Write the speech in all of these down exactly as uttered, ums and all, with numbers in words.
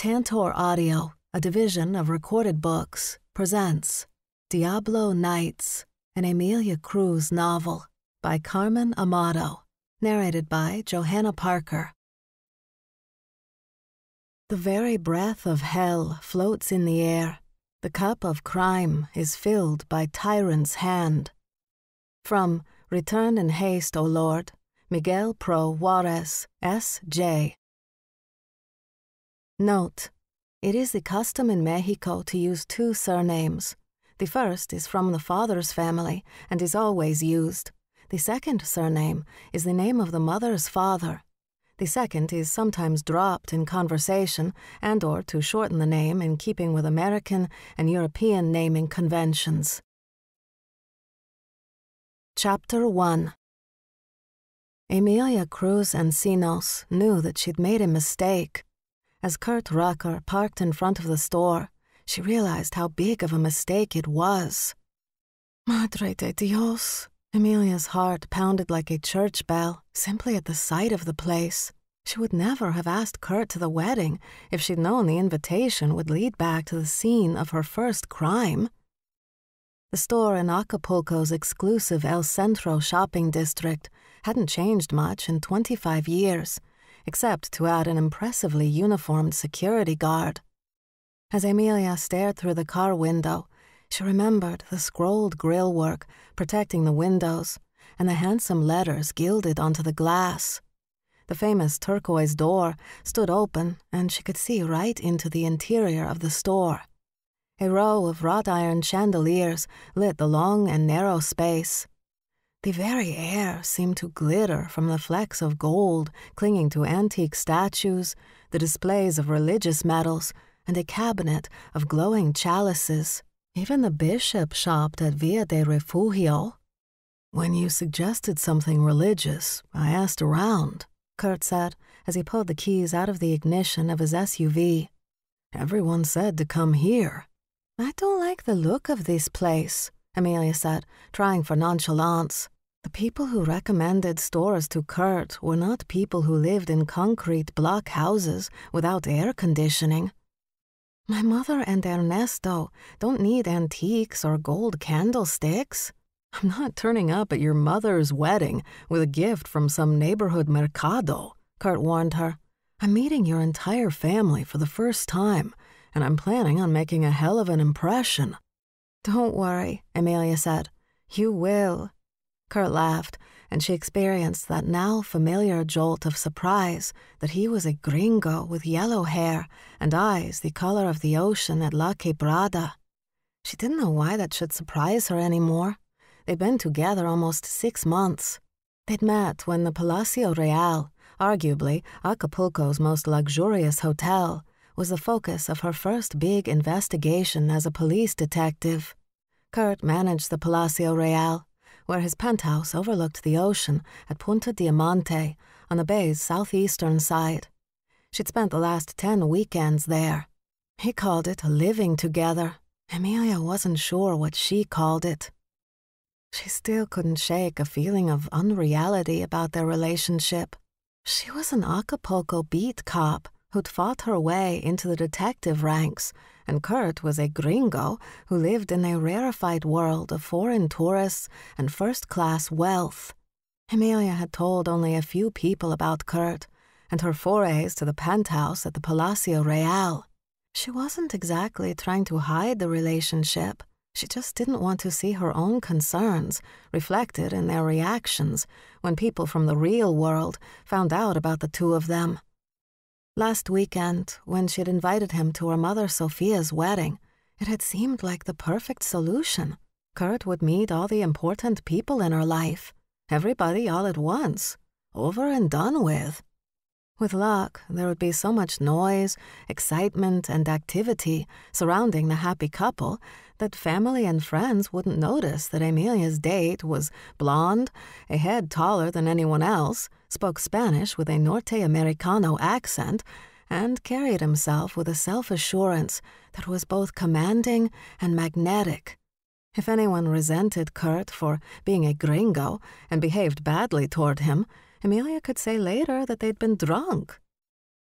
Cantor Audio, a division of Recorded Books, presents Diablo Nights, an Emilia Cruz novel by Carmen Amato, narrated by Johanna Parker. The very breath of hell floats in the air. The cup of crime is filled by tyrant's hand. From Return in Haste, O Lord, Miguel Pro Juarez, S J Note: it is the custom in Mexico to use two surnames. The first is from the father's family and is always used. The second surname is the name of the mother's father. The second is sometimes dropped in conversation and or to shorten the name in keeping with American and European naming conventions. Chapter one. Emilia Cruz Encinos knew that she'd made a mistake. As Kurt Rucker parked in front of the store, she realized how big of a mistake it was. Madre de Dios! Emilia's heart pounded like a church bell, simply at the sight of the place. She would never have asked Kurt to the wedding if she'd known the invitation would lead back to the scene of her first crime. The store in Acapulco's exclusive El Centro shopping district hadn't changed much in twenty-five years, except to add an impressively uniformed security guard. As Emilia stared through the car window, she remembered the scrolled grillwork protecting the windows and the handsome letters gilded onto the glass. The famous turquoise door stood open, and she could see right into the interior of the store. A row of wrought iron chandeliers lit the long and narrow space. The very air seemed to glitter from the flecks of gold clinging to antique statues, the displays of religious medals, and a cabinet of glowing chalices. Even the bishop shopped at Via de Refugio. When you suggested something religious, I asked around, Kurt said as he pulled the keys out of the ignition of his S U V. Everyone said to come here. I don't like the look of this place, Emilia said, trying for nonchalance. The people who recommended stores to Kurt were not people who lived in concrete block houses without air conditioning. My mother and Ernesto don't need antiques or gold candlesticks. I'm not turning up at your mother's wedding with a gift from some neighborhood mercado, Kurt warned her. I'm meeting your entire family for the first time, and I'm planning on making a hell of an impression. Don't worry, Emilia said. You will. Kurt laughed, and she experienced that now familiar jolt of surprise that he was a gringo with yellow hair and eyes the color of the ocean at La Quebrada. She didn't know why that should surprise her anymore. They'd been together almost six months. They'd met when the Palacio Real, arguably Acapulco's most luxurious hotel, was the focus of her first big investigation as a police detective. Kurt managed the Palacio Real, where his penthouse overlooked the ocean at Punta Diamante on the bay's southeastern side. She'd spent the last ten weekends there. He called it living together. Emilia wasn't sure what she called it. She still couldn't shake a feeling of unreality about their relationship. She was an Acapulco beat cop who'd fought her way into the detective ranks, and Kurt was a gringo who lived in a rarefied world of foreign tourists and first-class wealth. Emilia had told only a few people about Kurt and her forays to the penthouse at the Palacio Real. She wasn't exactly trying to hide the relationship. She just didn't want to see her own concerns reflected in their reactions when people from the real world found out about the two of them. Last weekend, when she'd invited him to her mother Sophia's wedding, it had seemed like the perfect solution. Kurt would meet all the important people in her life, everybody all at once, over and done with. With luck, there would be so much noise, excitement, and activity surrounding the happy couple that family and friends wouldn't notice that Emilia's date was blonde, a head taller than anyone else, spoke Spanish with a Norte Americano accent, and carried himself with a self-assurance that was both commanding and magnetic. If anyone resented Kurt for being a gringo and behaved badly toward him, Emilia could say later that they'd been drunk.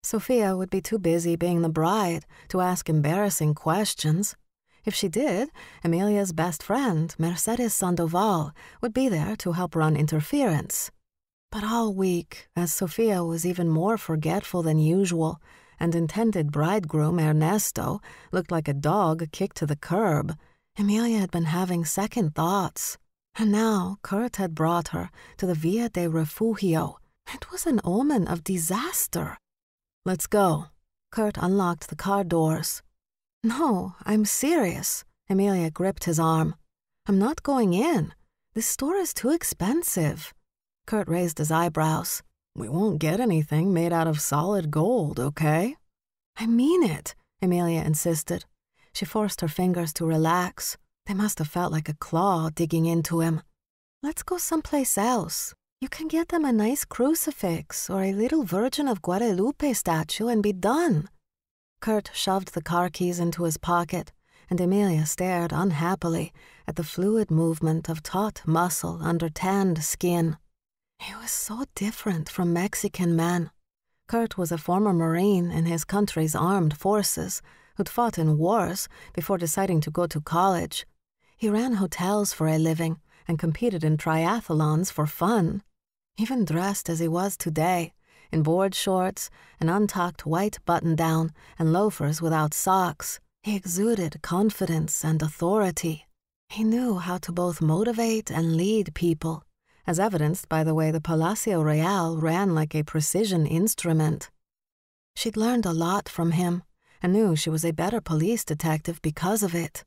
Sophia would be too busy being the bride to ask embarrassing questions. If she did, Emilia's best friend, Mercedes Sandoval, would be there to help run interference. But all week, as Sophia was even more forgetful than usual, and intended bridegroom Ernesto looked like a dog kicked to the curb, Emilia had been having second thoughts. And now Kurt had brought her to the Via de Refugio. It was an omen of disaster. "Let's go." Kurt unlocked the car doors. "No, I'm serious." Emilia gripped his arm. "I'm not going in. This store is too expensive." Kurt raised his eyebrows. "We won't get anything made out of solid gold, okay?" "I mean it," Emilia insisted. She forced her fingers to relax. They must have felt like a claw digging into him. "Let's go someplace else. You can get them a nice crucifix or a little Virgin of Guadalupe statue and be done." Kurt shoved the car keys into his pocket, and Emilia stared unhappily at the fluid movement of taut muscle under tanned skin. He was so different from Mexican men. Kurt was a former Marine in his country's armed forces who'd fought in wars before deciding to go to college. He ran hotels for a living and competed in triathlons for fun. Even dressed as he was today, in board shorts, an untucked white button-down, and loafers without socks, he exuded confidence and authority. He knew how to both motivate and lead people, as evidenced by the way the Palacio Real ran like a precision instrument. She'd learned a lot from him, and knew she was a better police detective because of it.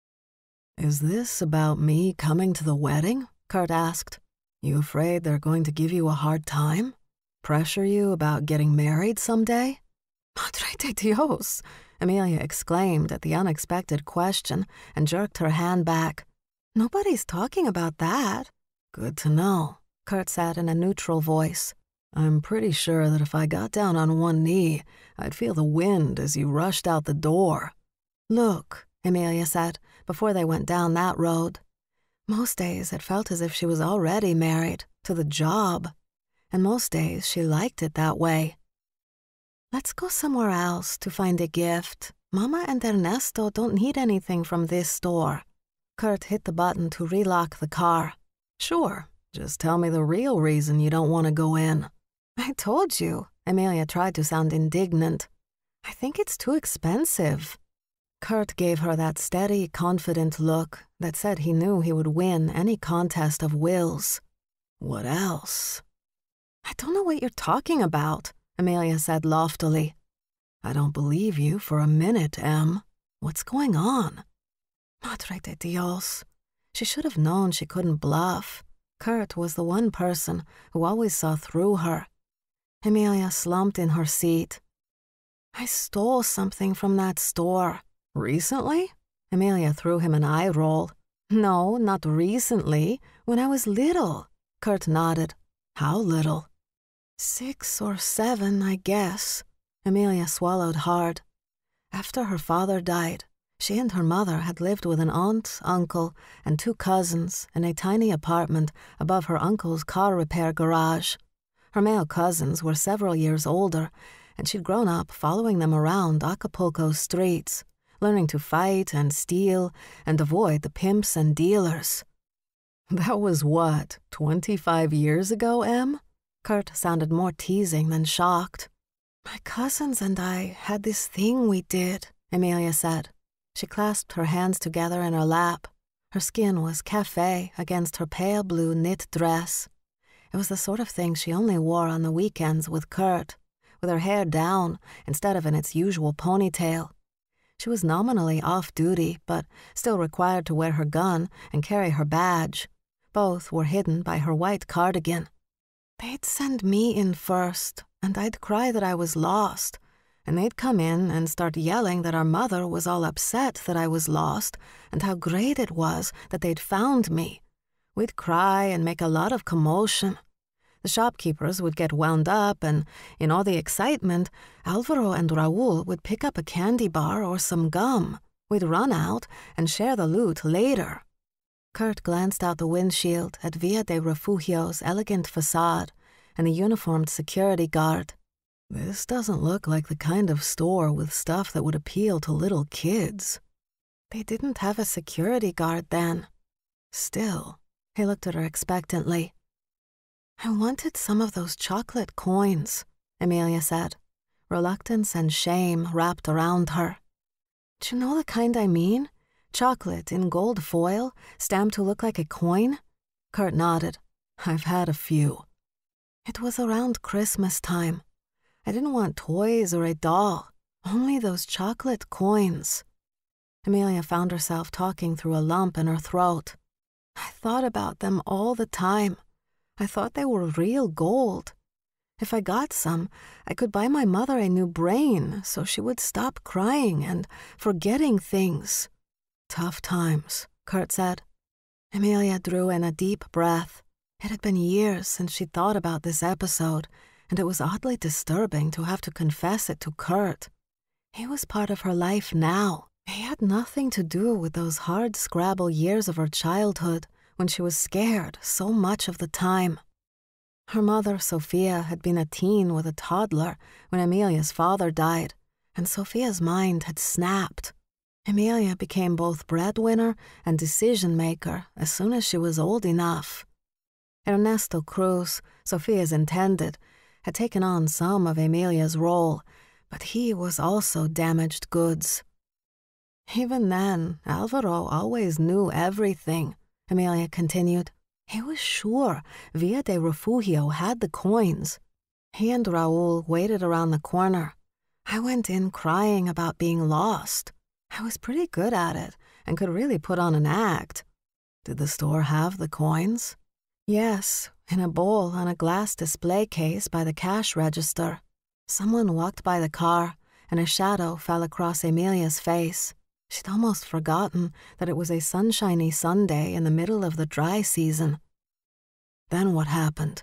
"Is this about me coming to the wedding?" Kurt asked. "You afraid they're going to give you a hard time? Pressure you about getting married someday?" "Madre de Dios!" Emilia exclaimed at the unexpected question and jerked her hand back. "Nobody's talking about that." "Good to know," Kurt said in a neutral voice. "I'm pretty sure that if I got down on one knee, I'd feel the wind as you rushed out the door." "Look," Emilia said, before they went down that road. Most days it felt as if she was already married, to the job, and most days she liked it that way. "Let's go somewhere else to find a gift. Mama and Ernesto don't need anything from this store." Kurt hit the button to relock the car. "Sure, just tell me the real reason you don't want to go in." "I told you," Emilia tried to sound indignant. "I think it's too expensive." Kurt gave her that steady, confident look that said he knew he would win any contest of wills. "What else?" "I don't know what you're talking about," Emilia said loftily. "I don't believe you for a minute, Em. What's going on?" Madre de Dios. She should have known she couldn't bluff. Kurt was the one person who always saw through her. Emilia slumped in her seat. "I stole something from that store." "Recently?" Emilia threw him an eye roll. "No, not recently. When I was little." Kurt nodded. "How little?" Six or seven, I guess." Emilia swallowed hard. After her father died, she and her mother had lived with an aunt, uncle, and two cousins in a tiny apartment above her uncle's car repair garage. Her male cousins were several years older, and she'd grown up following them around Acapulco's streets, learning to fight and steal and avoid the pimps and dealers. "That was what, twenty-five years ago, Em?" Kurt sounded more teasing than shocked. "My cousins and I had this thing we did," Emilia said. She clasped her hands together in her lap. Her skin was café against her pale blue knit dress. It was the sort of thing she only wore on the weekends with Kurt, with her hair down instead of in its usual ponytail. She was nominally off-duty, but still required to wear her gun and carry her badge. Both were hidden by her white cardigan. They'd send me in first, and I'd cry that I was lost, and they'd come in and start yelling that our mother was all upset that I was lost and how great it was that they'd found me. We'd cry and make a lot of commotion. The shopkeepers would get wound up, and in all the excitement, Alvaro and Raul would pick up a candy bar or some gum. We'd run out and share the loot later. Kurt glanced out the windshield at Via de Refugio's elegant facade and the uniformed security guard. This doesn't look like the kind of store with stuff that would appeal to little kids. They didn't have a security guard then. Still, he looked at her expectantly. I wanted some of those chocolate coins, Emilia said, reluctance and shame wrapped around her. Do you know the kind I mean? Chocolate in gold foil, stamped to look like a coin? Kurt nodded. I've had a few. It was around Christmas time. I didn't want toys or a doll, only those chocolate coins. Emilia found herself talking through a lump in her throat. I thought about them all the time. I thought they were real gold. If I got some, I could buy my mother a new brain so she would stop crying and forgetting things. Tough times, Kurt said. Emilia drew in a deep breath. It had been years since she'd thought about this episode, and it was oddly disturbing to have to confess it to Kurt. He was part of her life now. He had nothing to do with those hard-scrabble years of her childhood when she was scared so much of the time. Her mother, Sophia, had been a teen with a toddler when Emilia's father died, and Sophia's mind had snapped. Emilia became both breadwinner and decision-maker as soon as she was old enough. Ernesto Cruz, Sophia's intended, had taken on some of Emilia's role, but he was also damaged goods. Even then, Alvaro always knew everything, Emilia continued. He was sure Villa de Refugio had the coins. He and Raul waited around the corner. I went in crying about being lost. I was pretty good at it and could really put on an act. Did the store have the coins? Yes, in a bowl on a glass display case by the cash register. Someone walked by the car, and a shadow fell across Emilia's face. She'd almost forgotten that it was a sunshiny Sunday in the middle of the dry season. Then what happened?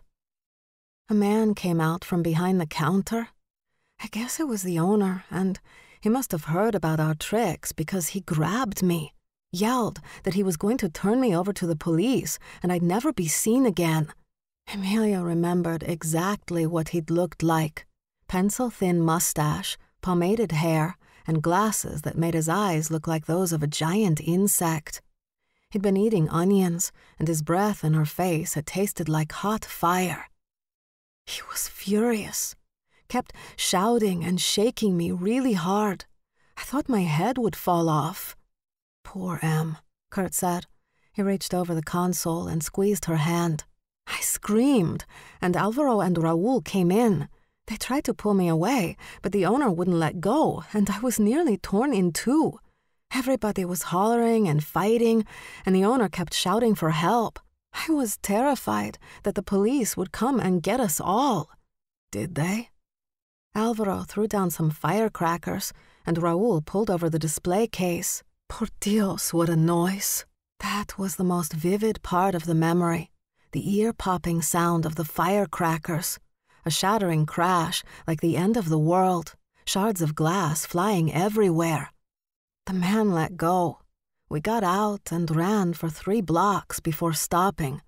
A man came out from behind the counter. I guess it was the owner, and he must have heard about our tricks because he grabbed me, yelled that he was going to turn me over to the police and I'd never be seen again. Emilia remembered exactly what he'd looked like. Pencil-thin mustache, pomaded hair, and glasses that made his eyes look like those of a giant insect. He'd been eating onions, and his breath in her face had tasted like hot fire. He was furious, kept shouting and shaking me really hard. I thought my head would fall off. Poor Em, Kurt said. He reached over the console and squeezed her hand. I screamed, and Alvaro and Raul came in. They tried to pull me away, but the owner wouldn't let go, and I was nearly torn in two. Everybody was hollering and fighting, and the owner kept shouting for help. I was terrified that the police would come and get us all. Did they? Alvaro threw down some firecrackers, and Raul pulled over the display case. Por Dios, what a noise. That was the most vivid part of the memory, the ear-popping sound of the firecrackers. A shattering crash, like the end of the world, shards of glass flying everywhere. The man let go. We got out and ran for three blocks before stopping.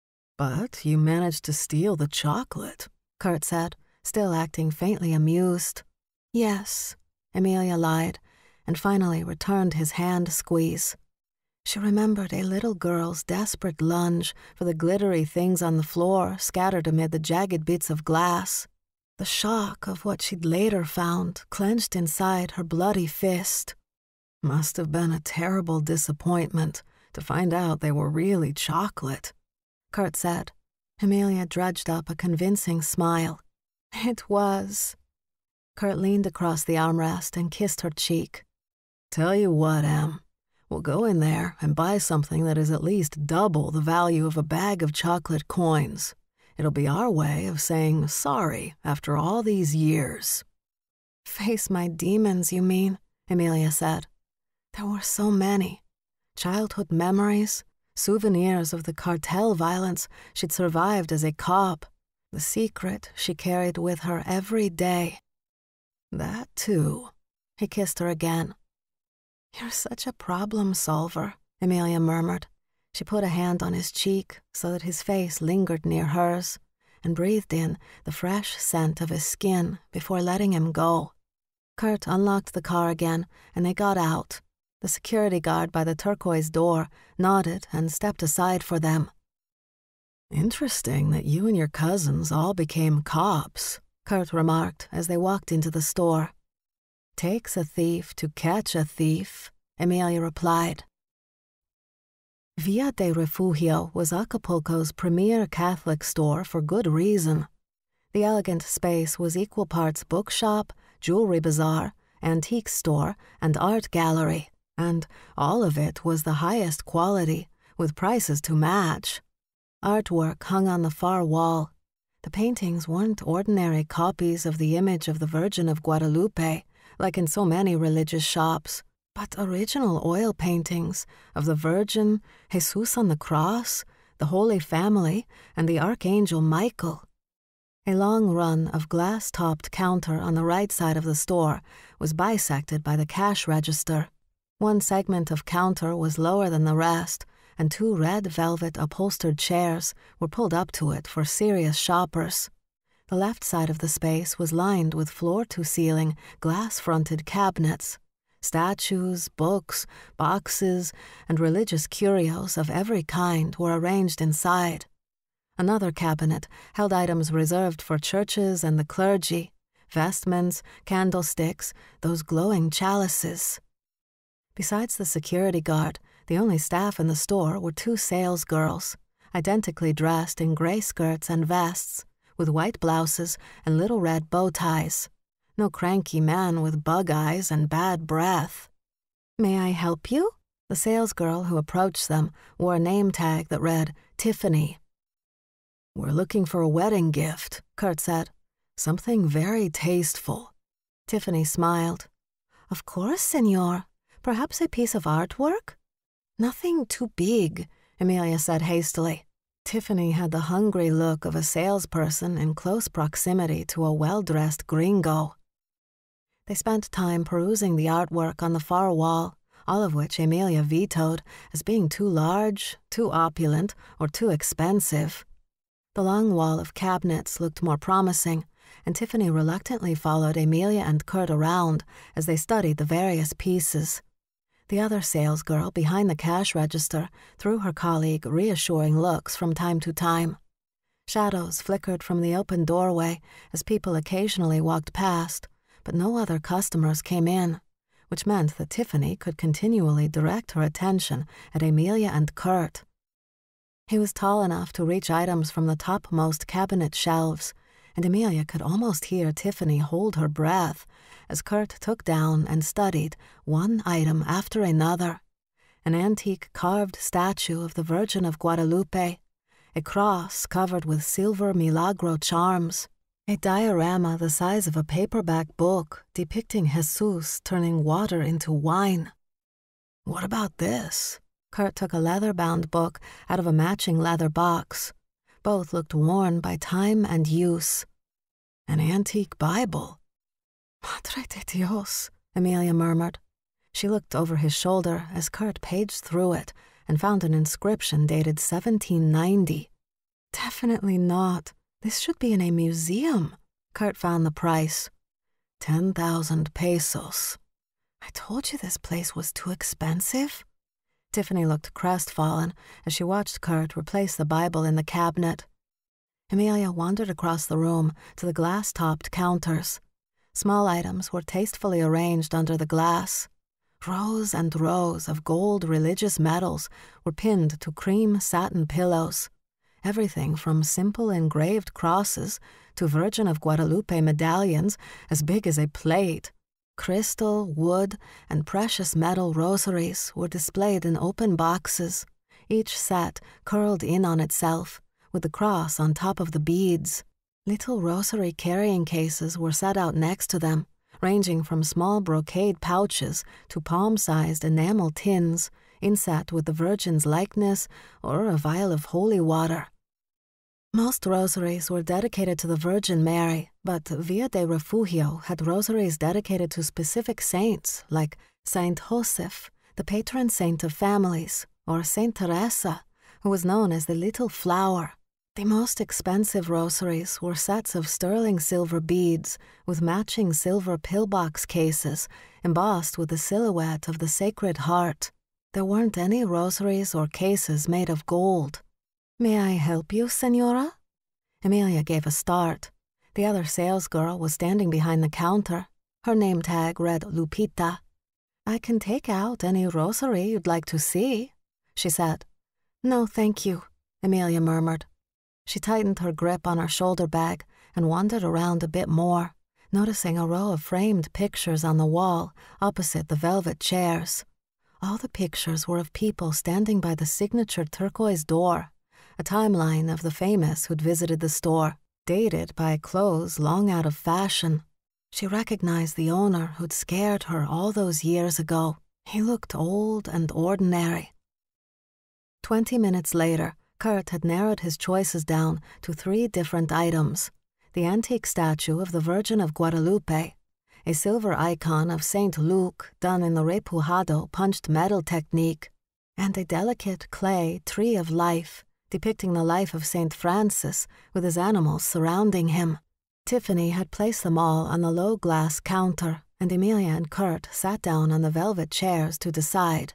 But you managed to steal the chocolate, Kurt said, still acting faintly amused. Yes, Emilia lied, and finally returned his hand squeeze. She remembered a little girl's desperate lunge for the glittery things on the floor scattered amid the jagged bits of glass. The shock of what she'd later found clenched inside her bloody fist. Must have been a terrible disappointment to find out they were really chocolate, Kurt said. Emilia dredged up a convincing smile. It was. Kurt leaned across the armrest and kissed her cheek. Tell you what, Em. We'll go in there and buy something that is at least double the value of a bag of chocolate coins. It'll be our way of saying sorry after all these years. Face my demons, you mean? Emilia said. There were so many. Childhood memories, souvenirs of the cartel violence she'd survived as a cop, the secret she carried with her every day. That too. He kissed her again. You're such a problem solver, Emilia murmured. She put a hand on his cheek so that his face lingered near hers, and breathed in the fresh scent of his skin before letting him go. Kurt unlocked the car again, and they got out. The security guard by the turquoise door nodded and stepped aside for them. "Interesting that you and your cousins all became cops," Kurt remarked as they walked into the store. "Takes a thief to catch a thief," Emilia replied. Via de Refugio was Acapulco's premier Catholic store for good reason. The elegant space was equal parts bookshop, jewelry bazaar, antique store, and art gallery, and all of it was the highest quality, with prices to match. Artwork hung on the far wall. The paintings weren't ordinary copies of the image of the Virgin of Guadalupe, like in so many religious shops, but original oil paintings of the Virgin, Jesus on the cross, the Holy Family, and the Archangel Michael. A long run of glass-topped counter on the right side of the store was bisected by the cash register. One segment of counter was lower than the rest, and two red velvet upholstered chairs were pulled up to it for serious shoppers. The left side of the space was lined with floor-to-ceiling, glass-fronted cabinets. Statues, books, boxes, and religious curios of every kind were arranged inside. Another cabinet held items reserved for churches and the clergy, vestments, candlesticks, those glowing chalices. Besides the security guard, the only staff in the store were two salesgirls, identically dressed in gray skirts and vests, with white blouses and little red bow ties. No cranky man with bug eyes and bad breath. "May I help you?" The salesgirl who approached them wore a name tag that read Tiffany. "We're looking for a wedding gift," Kurt said. "Something very tasteful." Tiffany smiled. "Of course, senor. Perhaps a piece of artwork?" "Nothing too big," Emilia said hastily. Tiffany had the hungry look of a salesperson in close proximity to a well-dressed gringo. They spent time perusing the artwork on the far wall, all of which Emilia vetoed as being too large, too opulent, or too expensive. The long wall of cabinets looked more promising, and Tiffany reluctantly followed Emilia and Kurt around as they studied the various pieces. The other salesgirl behind the cash register threw her colleague reassuring looks from time to time. Shadows flickered from the open doorway as people occasionally walked past, but no other customers came in, which meant that Tiffany could continually direct her attention at Emilia and Kurt. He was tall enough to reach items from the topmost cabinet shelves, and Emilia could almost hear Tiffany hold her breath as Kurt took down and studied one item after another. An antique carved statue of the Virgin of Guadalupe, a cross covered with silver milagro charms, a diorama the size of a paperback book depicting Jesus turning water into wine. "What about this?" Kurt took a leather-bound book out of a matching leather box. Both looked worn by time and use. "An antique Bible." "Madre de Dios," Emilia murmured. She looked over his shoulder as Kurt paged through it and found an inscription dated seventeen ninety. "Definitely not. This should be in a museum." Kurt found the price. Ten thousand pesos. "I told you this place was too expensive." Tiffany looked crestfallen as she watched Kurt replace the Bible in the cabinet. Emilia wandered across the room to the glass-topped counters. Small items were tastefully arranged under the glass. Rows and rows of gold religious medals were pinned to cream satin pillows. Everything from simple engraved crosses to Virgin of Guadalupe medallions as big as a plate. Crystal, wood, and precious metal rosaries were displayed in open boxes, each set curled in on itself, with the cross on top of the beads. Little rosary carrying cases were set out next to them, ranging from small brocade pouches to palm-sized enamel tins, inset with the Virgin's likeness or a vial of holy water. Most rosaries were dedicated to the Virgin Mary, but Via de Refugio had rosaries dedicated to specific saints like Saint Joseph, the patron saint of families, or Saint Teresa, who was known as the Little Flower. The most expensive rosaries were sets of sterling silver beads with matching silver pillbox cases embossed with the silhouette of the Sacred Heart. There weren't any rosaries or cases made of gold. "May I help you, Senora?" Emilia gave a start. The other salesgirl was standing behind the counter. Her name tag read Lupita. "I can take out any rosary you'd like to see," she said. "No, thank you," Emilia murmured. She tightened her grip on her shoulder bag and wandered around a bit more, noticing a row of framed pictures on the wall opposite the velvet chairs. All the pictures were of people standing by the signature turquoise door, a timeline of the famous who'd visited the store, dated by clothes long out of fashion. She recognized the owner who'd scared her all those years ago. He looked old and ordinary. Twenty minutes later, Kurt had narrowed his choices down to three different items: the antique statue of the Virgin of Guadalupe, a silver icon of Saint Luke done in the repujado punched metal technique, and a delicate clay tree of life depicting the life of Saint Francis with his animals surrounding him. Tiffany had placed them all on the low glass counter, and Emilia and Kurt sat down on the velvet chairs to decide.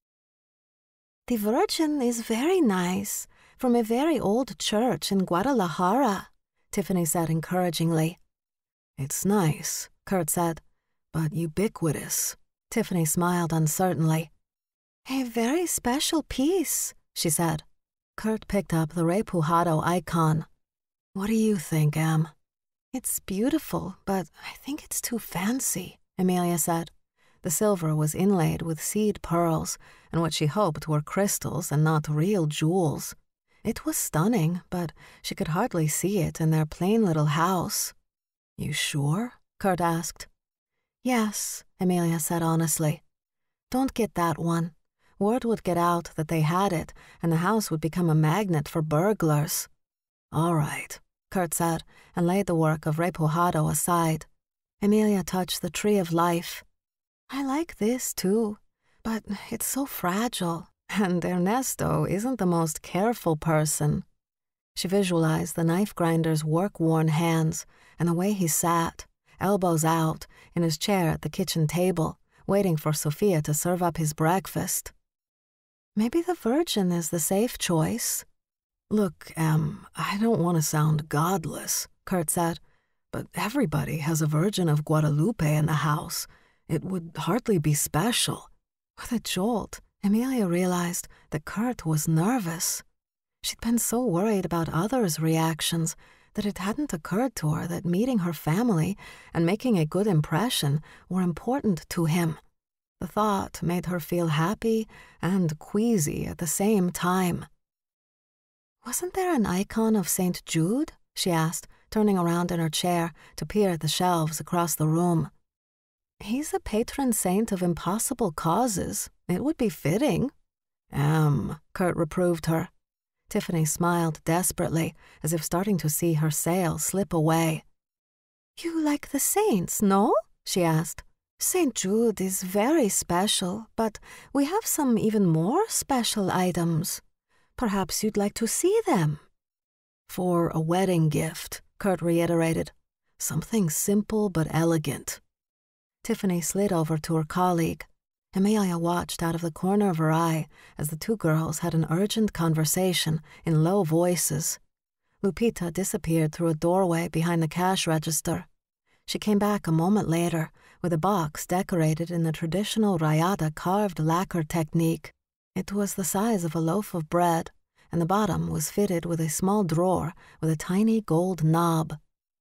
"The Virgin is very nice, from a very old church in Guadalajara," Tiffany said encouragingly. "It's nice," Kurt said, "but ubiquitous." Tiffany smiled uncertainly. "A very special piece," she said. Kurt picked up the repujado icon. "What do you think, Em?" "It's beautiful, but I think it's too fancy," Emilia said. The silver was inlaid with seed pearls and what she hoped were crystals and not real jewels. It was stunning, but she could hardly see it in their plain little house. "You sure?" Kurt asked. "Yes," Emilia said honestly. "Don't get that one. Word would get out that they had it, and the house would become a magnet for burglars." "All right," Kurt said, and laid the work of repujado aside. Emilia touched the tree of life. "I like this, too, but it's so fragile, and Ernesto isn't the most careful person." She visualized the knife grinder's work-worn hands and the way he sat, elbows out, in his chair at the kitchen table, waiting for Sophia to serve up his breakfast. Maybe the Virgin is the safe choice. "Look, Em, I don't want to sound godless," Kurt said, "but everybody has a Virgin of Guadalupe in the house. It would hardly be special." With a jolt, Emilia realized that Kurt was nervous. She'd been so worried about others' reactions that it hadn't occurred to her that meeting her family and making a good impression were important to him. The thought made her feel happy and queasy at the same time. "Wasn't there an icon of Saint Jude?" she asked, turning around in her chair to peer at the shelves across the room. "He's a patron saint of impossible causes. It would be fitting." "Em," Kurt reproved her. Tiffany smiled desperately, as if starting to see her sale slip away. "You like the saints, no?" she asked. "Saint Jude is very special, but we have some even more special items. Perhaps you'd like to see them." "For a wedding gift," Kurt reiterated. "Something simple but elegant." Tiffany slid over to her colleague. Emilia watched out of the corner of her eye as the two girls had an urgent conversation in low voices. Lupita disappeared through a doorway behind the cash register. She came back a moment later with a box decorated in the traditional rayada carved lacquer technique. It was the size of a loaf of bread, and the bottom was fitted with a small drawer with a tiny gold knob.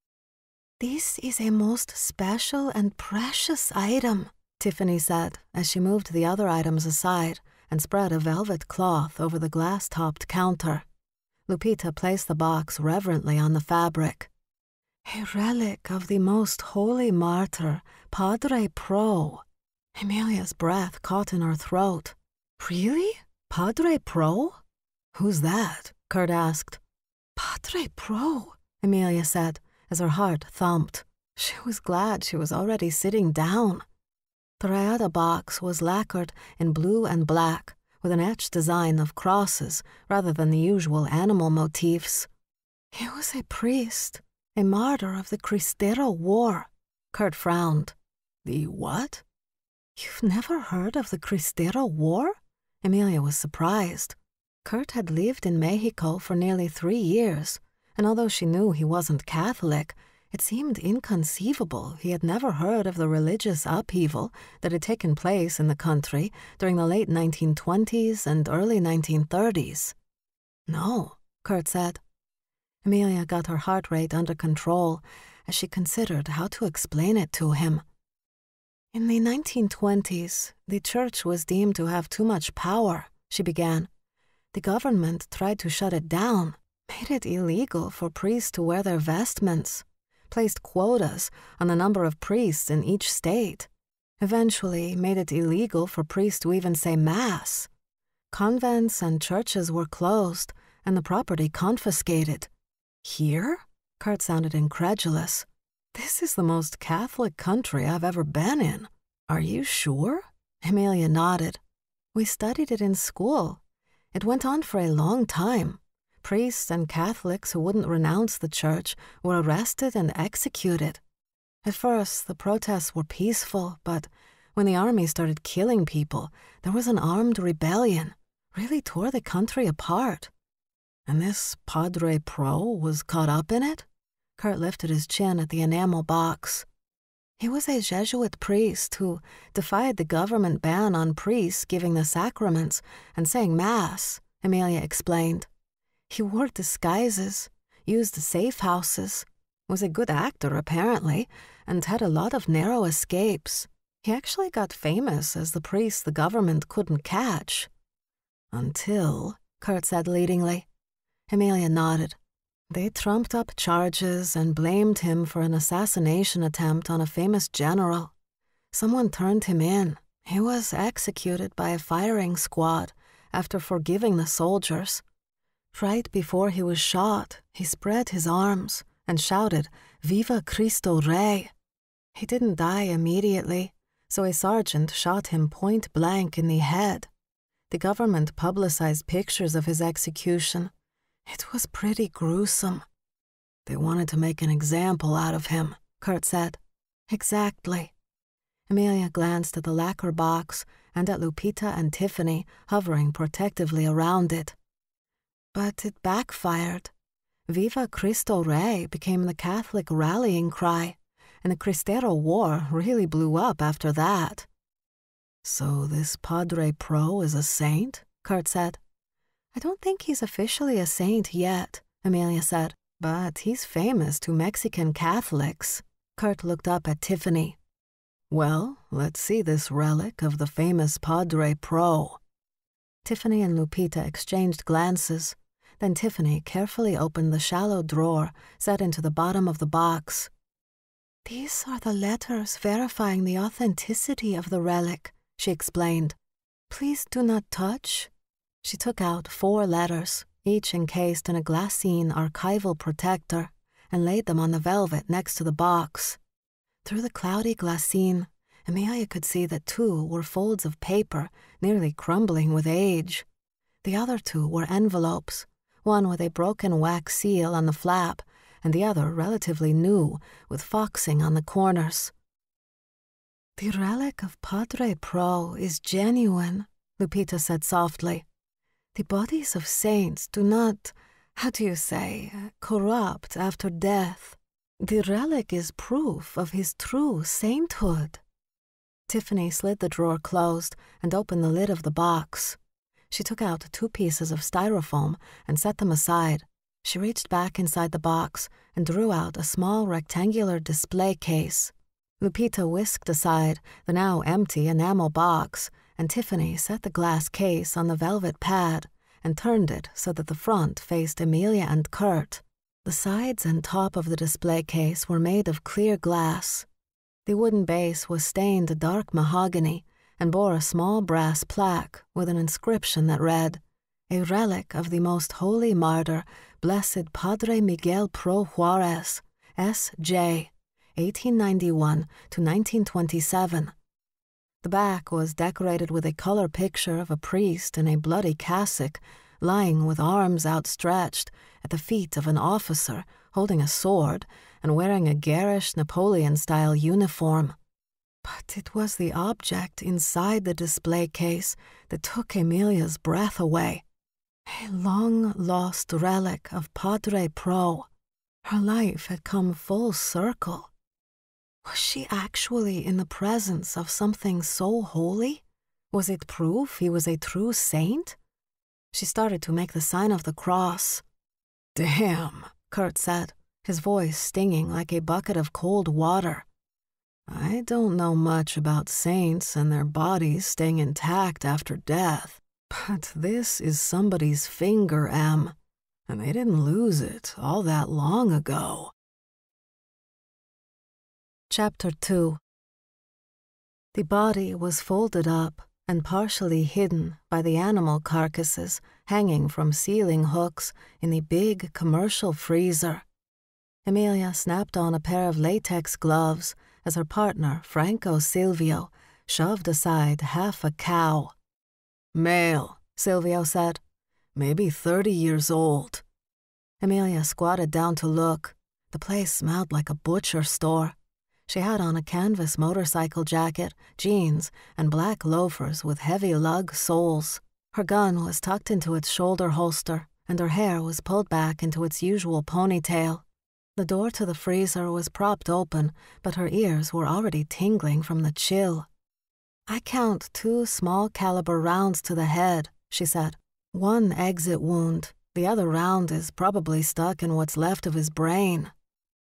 "This is a most special and precious item," Tiffany said as she moved the other items aside and spread a velvet cloth over the glass-topped counter. Lupita placed the box reverently on the fabric. "A relic of the most holy martyr, Padre Pro." Emilia's breath caught in her throat. "Really? Padre Pro?" "Who's that?" Kurt asked. "Padre Pro," Emilia said, as her heart thumped. She was glad she was already sitting down. The rayada box was lacquered in blue and black, with an etched design of crosses rather than the usual animal motifs. He was a priest, a martyr of the Cristero War. Kurt frowned. The what? You've never heard of the Cristero War? Emilia was surprised. Kurt had lived in Mexico for nearly three years, and although she knew he wasn't Catholic, it seemed inconceivable he had never heard of the religious upheaval that had taken place in the country during the late nineteen twenties and early nineteen thirties. No, Kurt said. Emilia got her heart rate under control as she considered how to explain it to him. In the nineteen twenties, the church was deemed to have too much power, she began. The government tried to shut it down, made it illegal for priests to wear their vestments, placed quotas on the number of priests in each state, eventually made it illegal for priests to even say Mass. Convents and churches were closed and the property confiscated. Here? Kurt sounded incredulous. This is the most Catholic country I've ever been in. Are you sure? Emilia nodded. We studied it in school. It went on for a long time. Priests and Catholics who wouldn't renounce the church were arrested and executed. At first, the protests were peaceful, but when the army started killing people, there was an armed rebellion, really tore the country apart. And this Padre Pro was caught up in it? Kurt lifted his chin at the enamel box. He was a Jesuit priest who defied the government ban on priests giving the sacraments and saying Mass, Emilia explained. He wore disguises, used safe houses, was a good actor apparently, and had a lot of narrow escapes. He actually got famous as the priest the government couldn't catch. Until, Kurt said leadingly. Emilia nodded. They trumped up charges and blamed him for an assassination attempt on a famous general. Someone turned him in. He was executed by a firing squad after forgiving the soldiers. Right before he was shot, he spread his arms and shouted, "Viva Cristo Rey!" He didn't die immediately, so a sergeant shot him point blank in the head. The government publicized pictures of his execution. It was pretty gruesome. They wanted to make an example out of him, Kurt said. Exactly. Emilia glanced at the lacquer box and at Lupita and Tiffany hovering protectively around it. But it backfired. Viva Cristo Rey became the Catholic rallying cry, and the Cristero War really blew up after that. So this Padre Pro is a saint? Kurt said. I don't think he's officially a saint yet, Emilia said, but he's famous to Mexican Catholics. Kurt looked up at Tiffany. Well, let's see this relic of the famous Padre Pro. Tiffany and Lupita exchanged glances. Then Tiffany carefully opened the shallow drawer set into the bottom of the box. These are the letters verifying the authenticity of the relic, she explained. Please do not touch. She took out four letters, each encased in a glassine archival protector, and laid them on the velvet next to the box. Through the cloudy glassine, Emilia could see that two were folds of paper nearly crumbling with age. The other two were envelopes, one with a broken wax seal on the flap, and the other relatively new, with foxing on the corners. The relic of Padre Pro is genuine, Lupita said softly. The bodies of saints do not, how do you say, corrupt after death. The relic is proof of his true sainthood. Tiffany slid the drawer closed and opened the lid of the box. She took out two pieces of styrofoam and set them aside. She reached back inside the box and drew out a small rectangular display case. Lupita whisked aside the now empty enamel box, and Tiffany set the glass case on the velvet pad and turned it so that the front faced Emilia and Kurt. The sides and top of the display case were made of clear glass. The wooden base was stained dark mahogany and bore a small brass plaque with an inscription that read, "A relic of the most holy martyr, Blessed Padre Miguel Pro Juarez, S J, eighteen ninety-one to nineteen twenty-seven. The back was decorated with a color picture of a priest in a bloody cassock lying with arms outstretched at the feet of an officer holding a sword and wearing a garish Napoleon-style uniform. But it was the object inside the display case that took Emilia's breath away. A long-lost relic of Padre Pro. Her life had come full circle. Was she actually in the presence of something so holy? Was it proof he was a true saint? She started to make the sign of the cross. "Damn," Kurt said, his voice stinging like a bucket of cold water. "I don't know much about saints and their bodies staying intact after death, but this is somebody's finger, Em, and they didn't lose it all that long ago." Chapter two. The body was folded up and partially hidden by the animal carcasses hanging from ceiling hooks in the big commercial freezer. Emilia snapped on a pair of latex gloves as her partner, Franco Silvio, shoved aside half a cow. "Male," Silvio said. "Maybe thirty years old." Emilia squatted down to look. The place smelled like a butcher store. She had on a canvas motorcycle jacket, jeans, and black loafers with heavy lug soles. Her gun was tucked into its shoulder holster, and her hair was pulled back into its usual ponytail. The door to the freezer was propped open, but her ears were already tingling from the chill. "I count two small-caliber rounds to the head," she said. "One exit wound. The other round is probably stuck in what's left of his brain."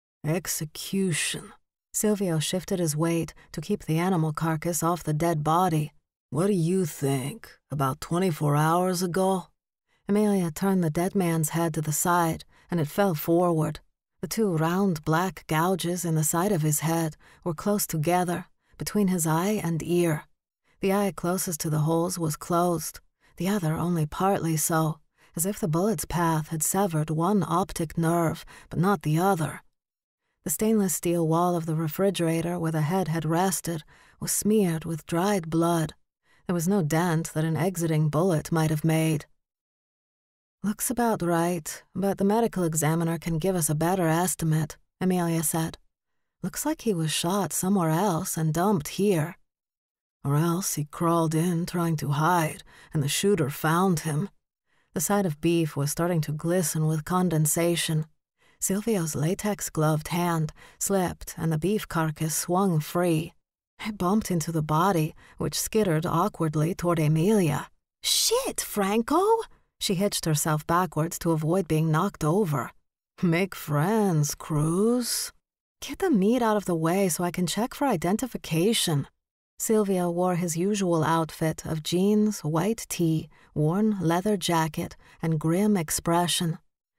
"Execution." Silvio shifted his weight to keep the animal carcass off the dead body. "What do you think? About twenty-four hours ago?" Emilia turned the dead man's head to the side, and it fell forward. The two round black gouges in the side of his head were close together, between his eye and ear. The eye closest to the holes was closed, the other only partly so, as if the bullet's path had severed one optic nerve, but not the other. The stainless steel wall of the refrigerator where the head had rested was smeared with dried blood. There was no dent that an exiting bullet might have made. "Looks about right, but the medical examiner can give us a better estimate," Emilia said. "Looks like he was shot somewhere else and dumped here. Or else he crawled in trying to hide, and the shooter found him." The side of beef was starting to glisten with condensation. Silvio's latex-gloved hand slipped and the beef carcass swung free. It bumped into the body, which skittered awkwardly toward Emilia. "Shit, Franco!" She hitched herself backwards to avoid being knocked over. "Make friends, Cruz." "Get the meat out of the way so I can check for identification." Silvio wore his usual outfit of jeans, white tee, worn leather jacket, and grim expression.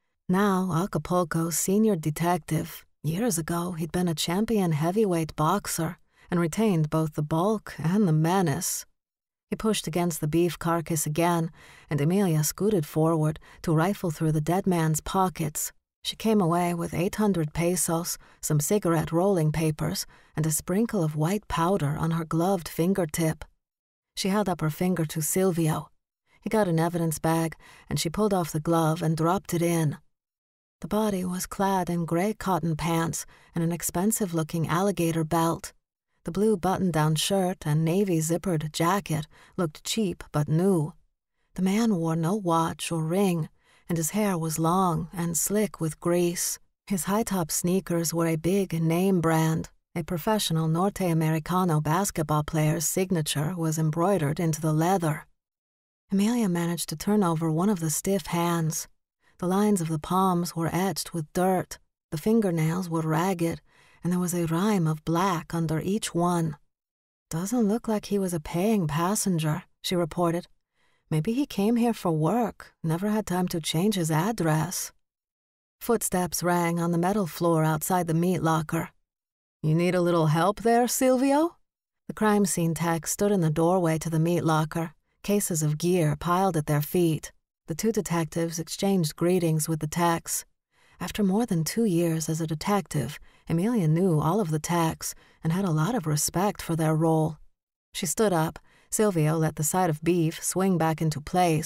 Now Acapulco's senior detective, years ago he'd been a champion heavyweight boxer and retained both the bulk and the menace. He pushed against the beef carcass again, and Emilia scooted forward to rifle through the dead man's pockets. She came away with eight hundred pesos, some cigarette rolling papers, and a sprinkle of white powder on her gloved fingertip. She held up her finger to Silvio. He got an evidence bag, and she pulled off the glove and dropped it in. The body was clad in gray cotton pants and an expensive-looking alligator belt. The blue button-down shirt and navy zippered jacket looked cheap but new. The man wore no watch or ring, and his hair was long and slick with grease. His high-top sneakers were a big name brand. A professional Norte Americano basketball player's signature was embroidered into the leather. Emilia managed to turn over one of the stiff hands. The lines of the palms were etched with dirt, the fingernails were ragged, and there was a rime of black under each one. "Doesn't look like he was a paying passenger," she reported. "Maybe he came here for work, never had time to change his address." Footsteps rang on the metal floor outside the meat locker. "You need a little help there, Silvio?" The crime scene tech stood in the doorway to the meat locker, cases of gear piled at their feet. The two detectives exchanged greetings with the techs. After more than two years as a detective, Emilia knew all of the techs and had a lot of respect for their role. She stood up. Silvio let the side of beef swing back into place,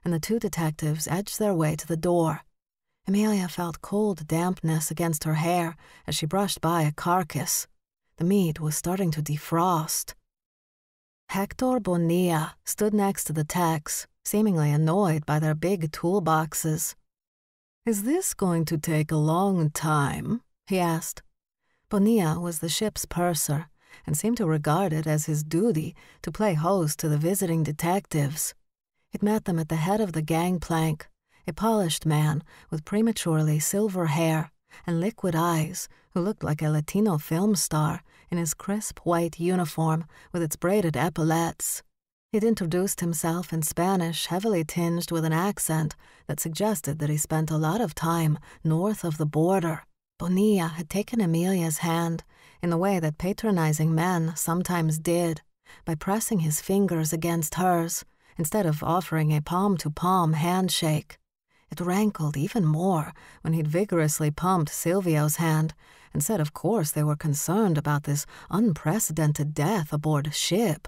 and the two detectives edged their way to the door. Emilia felt cold dampness against her hair as she brushed by a carcass. The meat was starting to defrost. Hector Bonilla stood next to the techs, seemingly annoyed by their big toolboxes. "Is this going to take a long time?" he asked. Bonilla was the ship's purser and seemed to regard it as his duty to play host to the visiting detectives. It met them at the head of the gangplank, a polished man with prematurely silver hair and liquid eyes who looked like a Latino film star in his crisp white uniform with its braided epaulettes. He'd introduced himself in Spanish heavily tinged with an accent that suggested that he spent a lot of time north of the border. Bonilla had taken Emilia's hand in the way that patronizing men sometimes did, by pressing his fingers against hers instead of offering a palm-to-palm handshake. It rankled even more when he'd vigorously pumped Silvio's hand and said of course they were concerned about this unprecedented death aboard ship.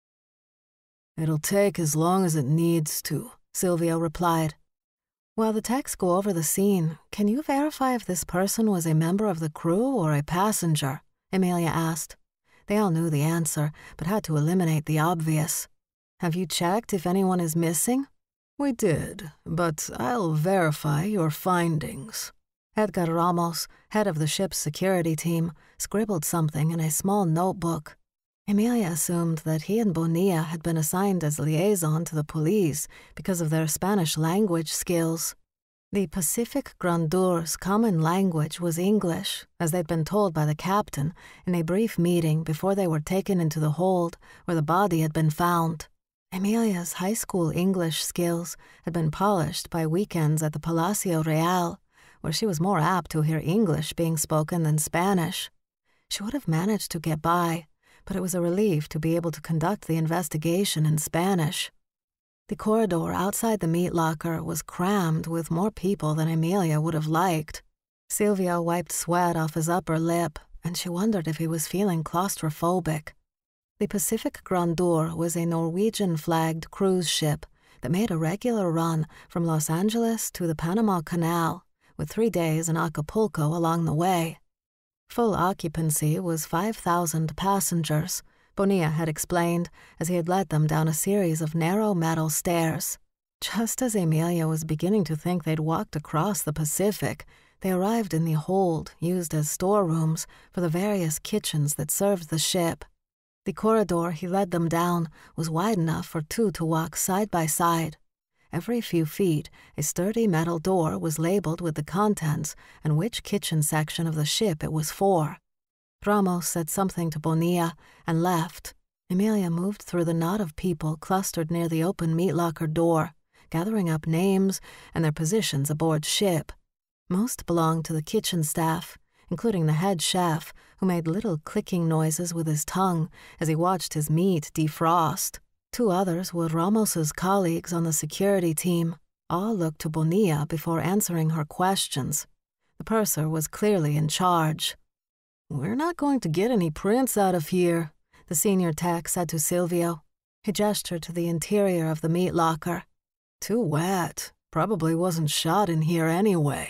"It'll take as long as it needs to," Silvio replied. "While the techs go over the scene, can you verify if this person was a member of the crew or a passenger?" Emilia asked. They all knew the answer, but had to eliminate the obvious. "Have you checked if anyone is missing?" "We did, but I'll verify your findings." Edgar Ramos, head of the ship's security team, scribbled something in a small notebook. Emilia assumed that he and Bonilla had been assigned as liaison to the police because of their Spanish language skills. The Pacific Grandur's common language was English, as they'd been told by the captain in a brief meeting before they were taken into the hold where the body had been found. Emilia's high school English skills had been polished by weekends at the Palacio Real, where she was more apt to hear English being spoken than Spanish. She would have managed to get by, but it was a relief to be able to conduct the investigation in Spanish. The corridor outside the meat locker was crammed with more people than Emilia would have liked. Silvio wiped sweat off his upper lip, and she wondered if he was feeling claustrophobic. The Pacific Grandeur was a Norwegian-flagged cruise ship that made a regular run from Los Angeles to the Panama Canal, with three days in Acapulco along the way. Full occupancy was five thousand passengers, Bonilla had explained as he had led them down a series of narrow metal stairs. Just as Emilia was beginning to think they'd walked across the Pacific, they arrived in the hold used as storerooms for the various kitchens that served the ship. The corridor he led them down was wide enough for two to walk side by side. Every few feet, a sturdy metal door was labeled with the contents and which kitchen section of the ship it was for. Ramos said something to Bonilla and left. Emilia moved through the knot of people clustered near the open meat locker door, gathering up names and their positions aboard ship. Most belonged to the kitchen staff, including the head chef, who made little clicking noises with his tongue as he watched his meat defrost. Two others were Ramos's colleagues on the security team. All looked to Bonilla before answering her questions. The purser was clearly in charge. "We're not going to get any prints out of here," the senior tech said to Silvio. He gestured to the interior of the meat locker. "Too wet. Probably wasn't shot in here anyway."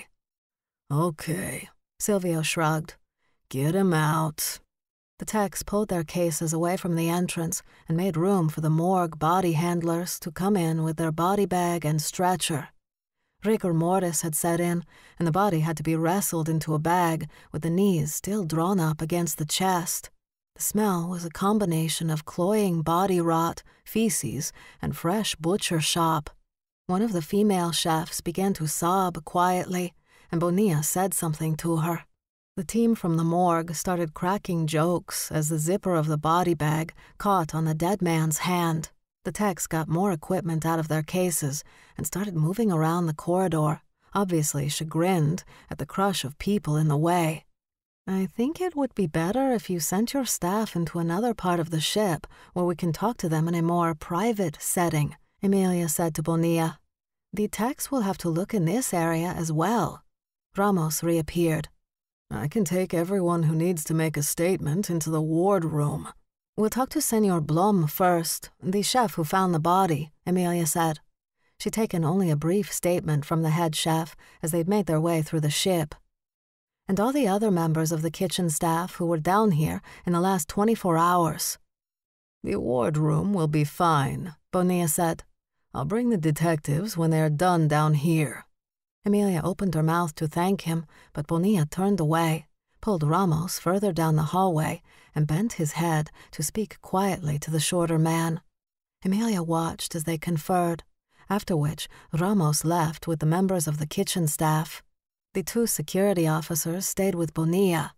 "Okay," Silvio shrugged. "Get him out." The techs pulled their cases away from the entrance and made room for the morgue body handlers to come in with their body bag and stretcher. Rigor mortis had set in, and the body had to be wrestled into a bag with the knees still drawn up against the chest. The smell was a combination of cloying body rot, feces, and fresh butcher shop. One of the female chefs began to sob quietly, and Bonilla said something to her. The team from the morgue started cracking jokes as the zipper of the body bag caught on the dead man's hand. The techs got more equipment out of their cases and started moving around the corridor, obviously chagrined at the crush of people in the way. "I think it would be better if you sent your staff into another part of the ship where we can talk to them in a more private setting," Emilia said to Bonilla. "The techs will have to look in this area as well." Ramos reappeared. "I can take everyone who needs to make a statement into the ward room." "We'll talk to Senor Blum first, the chef who found the body," Emilia said. She'd taken only a brief statement from the head chef as they'd made their way through the ship. And all the other members of the kitchen staff who were down here in the last twenty-four hours. "The wardroom will be fine," Bonilla said. "I'll bring the detectives when they're done down here." Emilia opened her mouth to thank him, but Bonilla turned away, pulled Ramos further down the hallway, and bent his head to speak quietly to the shorter man. Emilia watched as they conferred, after which Ramos left with the members of the kitchen staff. The two security officers stayed with Bonilla.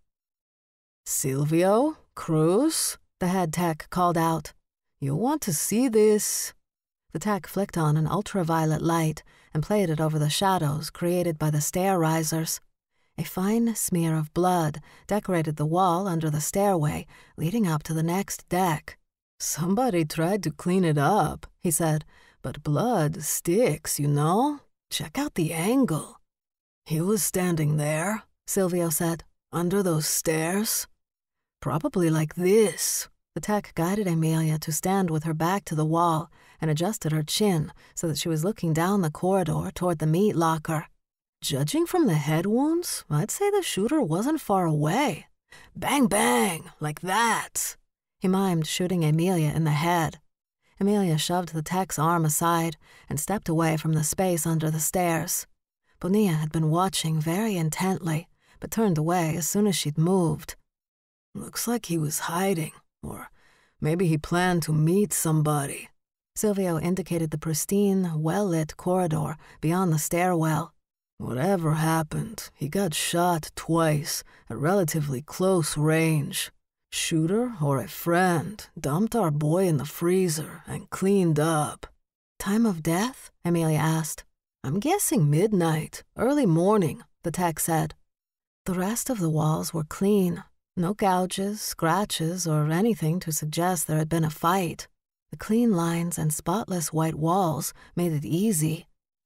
"Silvio, Cruz," the head tech called out. "You'll want to see this." The tech flicked on an ultraviolet light and played it over the shadows created by the stair risers. A fine smear of blood decorated the wall under the stairway leading up to the next deck. "Somebody tried to clean it up," he said, "but blood sticks, you know? Check out the angle." "He was standing there," Silvio said, "under those stairs. Probably like this." The tech guided Emilia to stand with her back to the wall and adjusted her chin so that she was looking down the corridor toward the meat locker. "Judging from the head wounds, I'd say the shooter wasn't far away. Bang, bang, like that." He mimed shooting Emilia in the head. Emilia shoved the tech's arm aside and stepped away from the space under the stairs. Bonilla had been watching very intently, but turned away as soon as she'd moved. "Looks like he was hiding, or maybe he planned to meet somebody." Silvio indicated the pristine, well-lit corridor beyond the stairwell. "Whatever happened, he got shot twice at relatively close range. Shooter or a friend dumped our boy in the freezer and cleaned up." "Time of death?" Emilia asked. "I'm guessing midnight, early morning," the tech said. The rest of the walls were clean. No gouges, scratches, or anything to suggest there had been a fight. The clean lines and spotless white walls made it easy.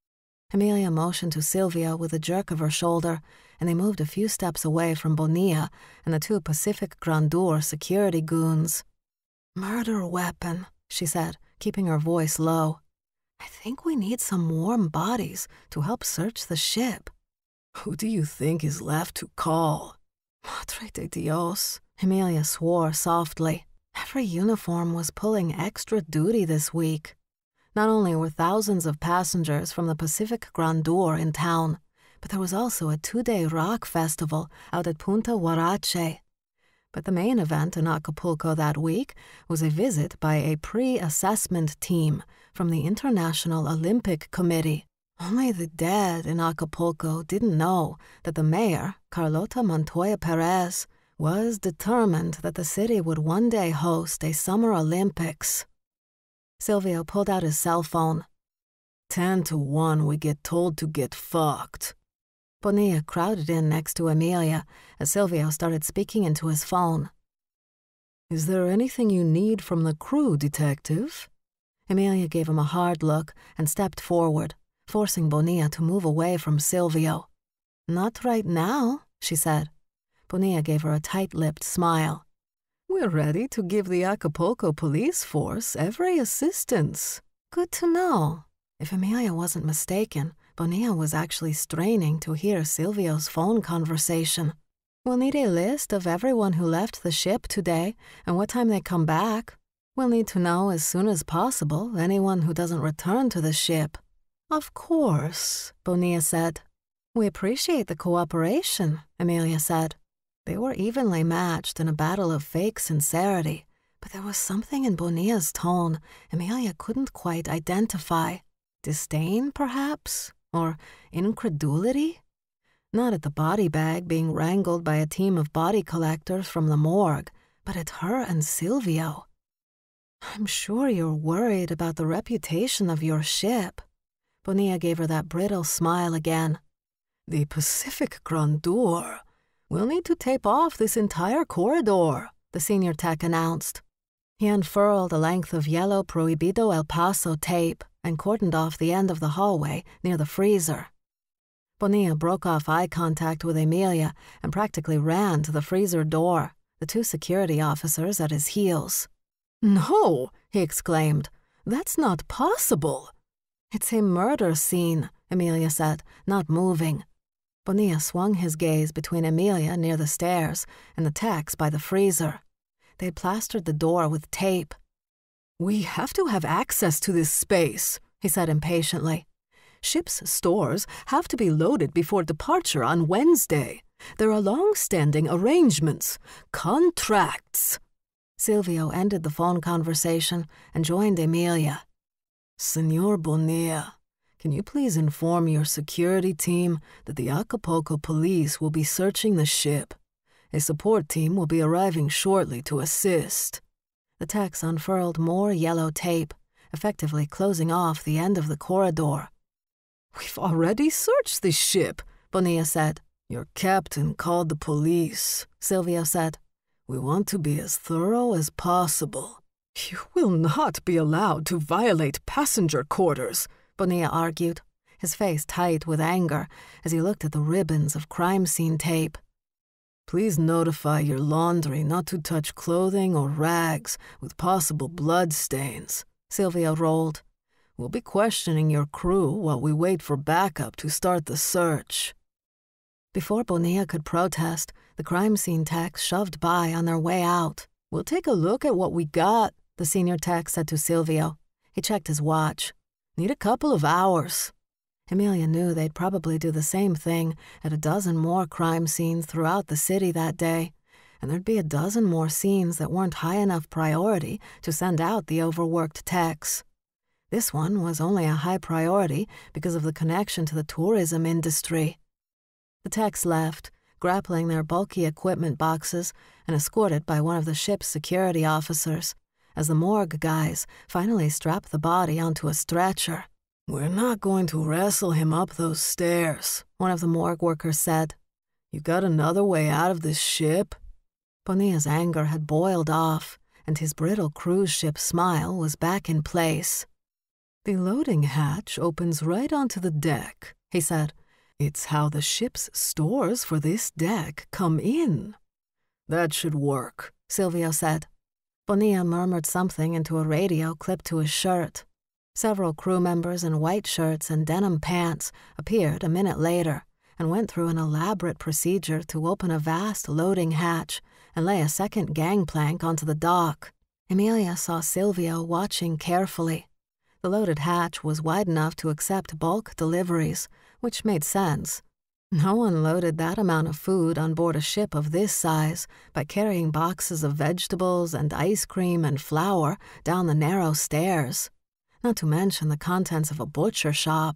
Emilia motioned to Silvio with a jerk of her shoulder, and they moved a few steps away from Bonilla and the two Pacific Grandeur security goons. "Murder weapon," she said, keeping her voice low. "I think we need some warm bodies to help search the ship." "Who do you think is left to call?" "Madre de Dios," Emilia swore softly. Every uniform was pulling extra duty this week. Not only were thousands of passengers from the Pacific Grandeur in town, but there was also a two-day rock festival out at Punta Huarache. But the main event in Acapulco that week was a visit by a pre-assessment team from the International Olympic Committee. Only the dead in Acapulco didn't know that the mayor, Carlota Montoya Perez, was determined that the city would one day host a Summer Olympics. Silvio pulled out his cell phone. Ten to one we get told to get fucked." Bonilla crowded in next to Emilia as Silvio started speaking into his phone. "Is there anything you need from the crew, detective?" Emilia gave him a hard look and stepped forward, forcing Bonilla to move away from Silvio. "Not right now," she said. Bonilla gave her a tight-lipped smile. "We're ready to give the Acapulco police force every assistance." "Good to know." If Emilia wasn't mistaken, Bonilla was actually straining to hear Silvio's phone conversation. "We'll need a list of everyone who left the ship today and what time they come back. We'll need to know as soon as possible anyone who doesn't return to the ship." "Of course," Bonilla said. "We appreciate the cooperation," Emilia said. They were evenly matched in a battle of fake sincerity, but there was something in Bonilla's tone Emilia couldn't quite identify. Disdain, perhaps? Or incredulity? Not at the body bag being wrangled by a team of body collectors from the morgue, but at her and Silvio. "I'm sure you're worried about the reputation of your ship." Bonilla gave her that brittle smile again. "The Pacific Grandeur. We'll need to tape off this entire corridor," the senior tech announced. He unfurled a length of yellow Prohibido El Paso tape and cordoned off the end of the hallway near the freezer. Bonilla broke off eye contact with Emilia and practically ran to the freezer door, the two security officers at his heels. "No," he exclaimed. "That's not possible." It's a murder scene, Emilia said, not moving. Bonilla swung his gaze between Emilia near the stairs and the techs by the freezer. They plastered the door with tape. "We have to have access to this space," he said impatiently. "Ship's stores have to be loaded before departure on Wednesday. There are long-standing arrangements, contracts." Silvio ended the phone conversation and joined Emilia. "Senor Bonilla, can you please inform your security team that the Acapulco police will be searching the ship? A support team will be arriving shortly to assist." The techs unfurled more yellow tape, effectively closing off the end of the corridor. "We've already searched the ship," Bonilla said. "Your captain called the police," Silvio said. "We want to be as thorough as possible." "You will not be allowed to violate passenger quarters," Bonilla argued, his face tight with anger as he looked at the ribbons of crime scene tape. "Please notify your laundry not to touch clothing or rags with possible blood stains," Silvio rolled. "We'll be questioning your crew while we wait for backup to start the search." Before Bonilla could protest, the crime scene techs shoved by on their way out. "We'll take a look at what we got," the senior tech said to Silvio. He checked his watch. "Need a couple of hours." Emilia knew they'd probably do the same thing at a dozen more crime scenes throughout the city that day, and there'd be a dozen more scenes that weren't high enough priority to send out the overworked techs. This one was only a high priority because of the connection to the tourism industry. The techs left, grappling their bulky equipment boxes and escorted by one of the ship's security officers, as the morgue guys finally strapped the body onto a stretcher. "We're not going to wrestle him up those stairs," one of the morgue workers said. "You got another way out of this ship?" Bonilla's anger had boiled off, and his brittle cruise ship smile was back in place. "The loading hatch opens right onto the deck," he said. "It's how the ship's stores for this deck come in." "That should work," Silvio said. Bonilla murmured something into a radio clipped to his shirt. Several crew members in white shirts and denim pants appeared a minute later and went through an elaborate procedure to open a vast loading hatch and lay a second gangplank onto the dock. Emilia saw Silvio watching carefully. The loaded hatch was wide enough to accept bulk deliveries, which made sense. No one loaded that amount of food on board a ship of this size by carrying boxes of vegetables and ice cream and flour down the narrow stairs, not to mention the contents of a butcher shop.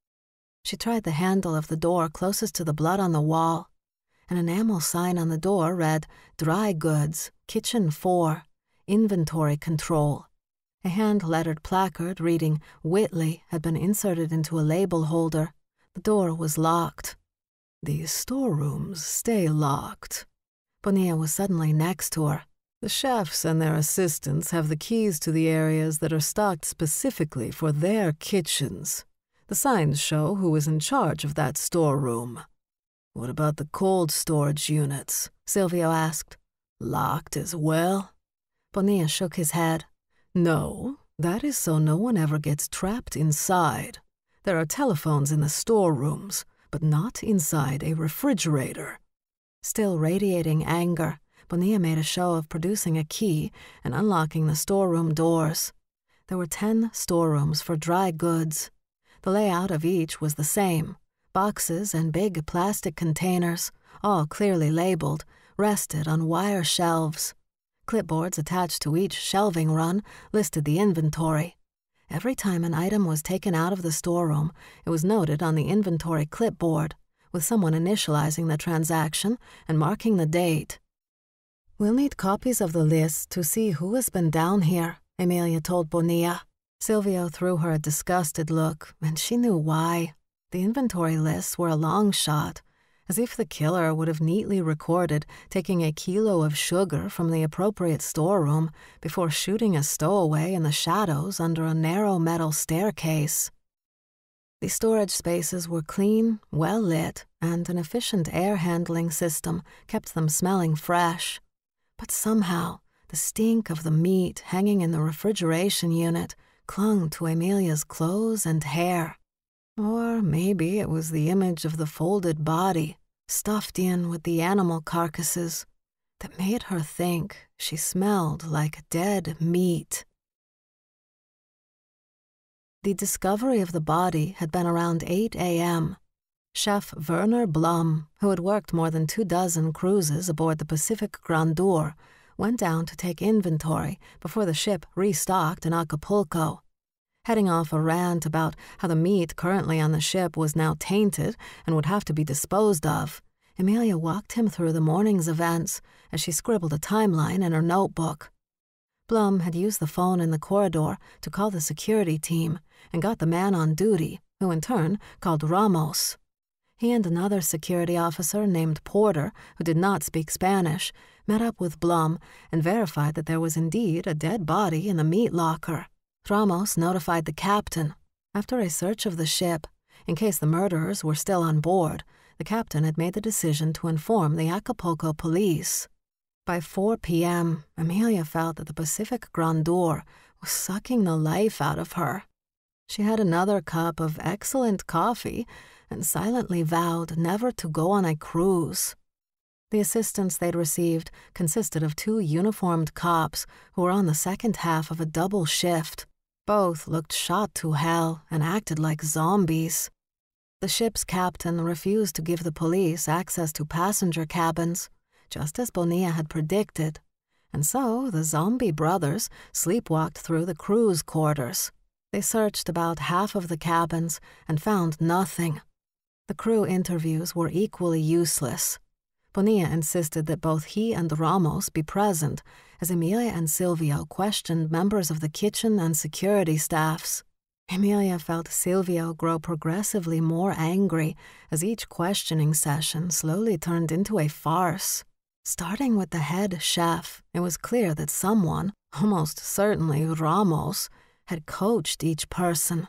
She tried the handle of the door closest to the blood on the wall. An enamel sign on the door read, "Dry Goods, Kitchen four, Inventory Control." A hand-lettered placard reading Whitley had been inserted into a label holder. The door was locked. "These storerooms stay locked." Bonilla was suddenly next to her. "The chefs and their assistants have the keys to the areas that are stocked specifically for their kitchens. The signs show who is in charge of that storeroom." "What about the cold storage units?" Silvio asked. "Locked as well?" Bonilla shook his head. "No, that is so no one ever gets trapped inside. There are telephones in the storerooms, but not inside a refrigerator." Still radiating anger, Bonilla made a show of producing a key and unlocking the storeroom doors. There were ten storerooms for dry goods. The layout of each was the same. Boxes and big plastic containers, all clearly labeled, rested on wire shelves. Clipboards attached to each shelving run listed the inventory. Every time an item was taken out of the storeroom, it was noted on the inventory clipboard, with someone initializing the transaction and marking the date. "We'll need copies of the list to see who has been down here," Emilia told Bonilla. Silvio threw her a disgusted look, and she knew why. The inventory lists were a long shot, as if the killer would have neatly recorded taking a kilo of sugar from the appropriate storeroom before shooting a stowaway in the shadows under a narrow metal staircase. The storage spaces were clean, well lit, and an efficient air handling system kept them smelling fresh. But somehow, the stink of the meat hanging in the refrigeration unit clung to Emilia's clothes and hair. Or maybe it was the image of the folded body, stuffed in with the animal carcasses, that made her think she smelled like dead meat. The discovery of the body had been around eight a m Chef Werner Blum, who had worked more than two dozen cruises aboard the Pacific Grandeur, went down to take inventory before the ship restocked in Acapulco. Heading off a rant about how the meat currently on the ship was now tainted and would have to be disposed of, Emilia walked him through the morning's events as she scribbled a timeline in her notebook. Blum had used the phone in the corridor to call the security team and got the man on duty, who in turn called Ramos. He and another security officer named Porter, who did not speak Spanish, met up with Blum and verified that there was indeed a dead body in the meat locker. Ramos notified the captain. After a search of the ship, in case the murderers were still on board, the captain had made the decision to inform the Acapulco police. By four p m, Emilia felt that the Pacific Grandeur was sucking the life out of her. She had another cup of excellent coffee and silently vowed never to go on a cruise. The assistance they'd received consisted of two uniformed cops who were on the second half of a double shift. Both looked shot to hell and acted like zombies. The ship's captain refused to give the police access to passenger cabins, just as Bonilla had predicted, and so the zombie brothers sleepwalked through the crew's quarters. They searched about half of the cabins and found nothing. The crew interviews were equally useless. Bonilla insisted that both he and Ramos be present as Emilia and Silvio questioned members of the kitchen and security staffs. Emilia felt Silvio grow progressively more angry as each questioning session slowly turned into a farce. Starting with the head chef, it was clear that someone, almost certainly Ramos, had coached each person.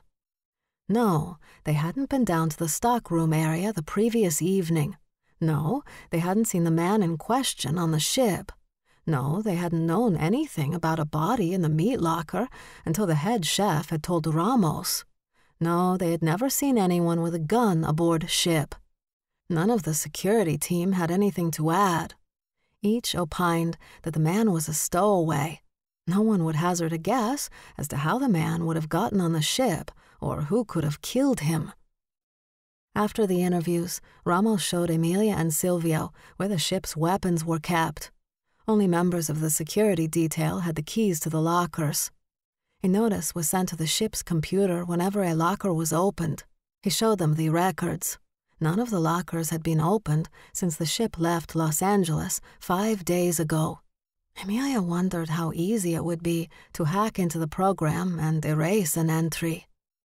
No, they hadn't been down to the stockroom area the previous evening. No, they hadn't seen the man in question on the ship. No, they hadn't known anything about a body in the meat locker until the head chef had told Ramos. No, they had never seen anyone with a gun aboard ship. None of the security team had anything to add. Each opined that the man was a stowaway. No one would hazard a guess as to how the man would have gotten on the ship or who could have killed him. After the interviews, Ramos showed Emilia and Silvio where the ship's weapons were kept. Only members of the security detail had the keys to the lockers. A notice was sent to the ship's computer whenever a locker was opened. He showed them the records. None of the lockers had been opened since the ship left Los Angeles five days ago. Emilia wondered how easy it would be to hack into the program and erase an entry.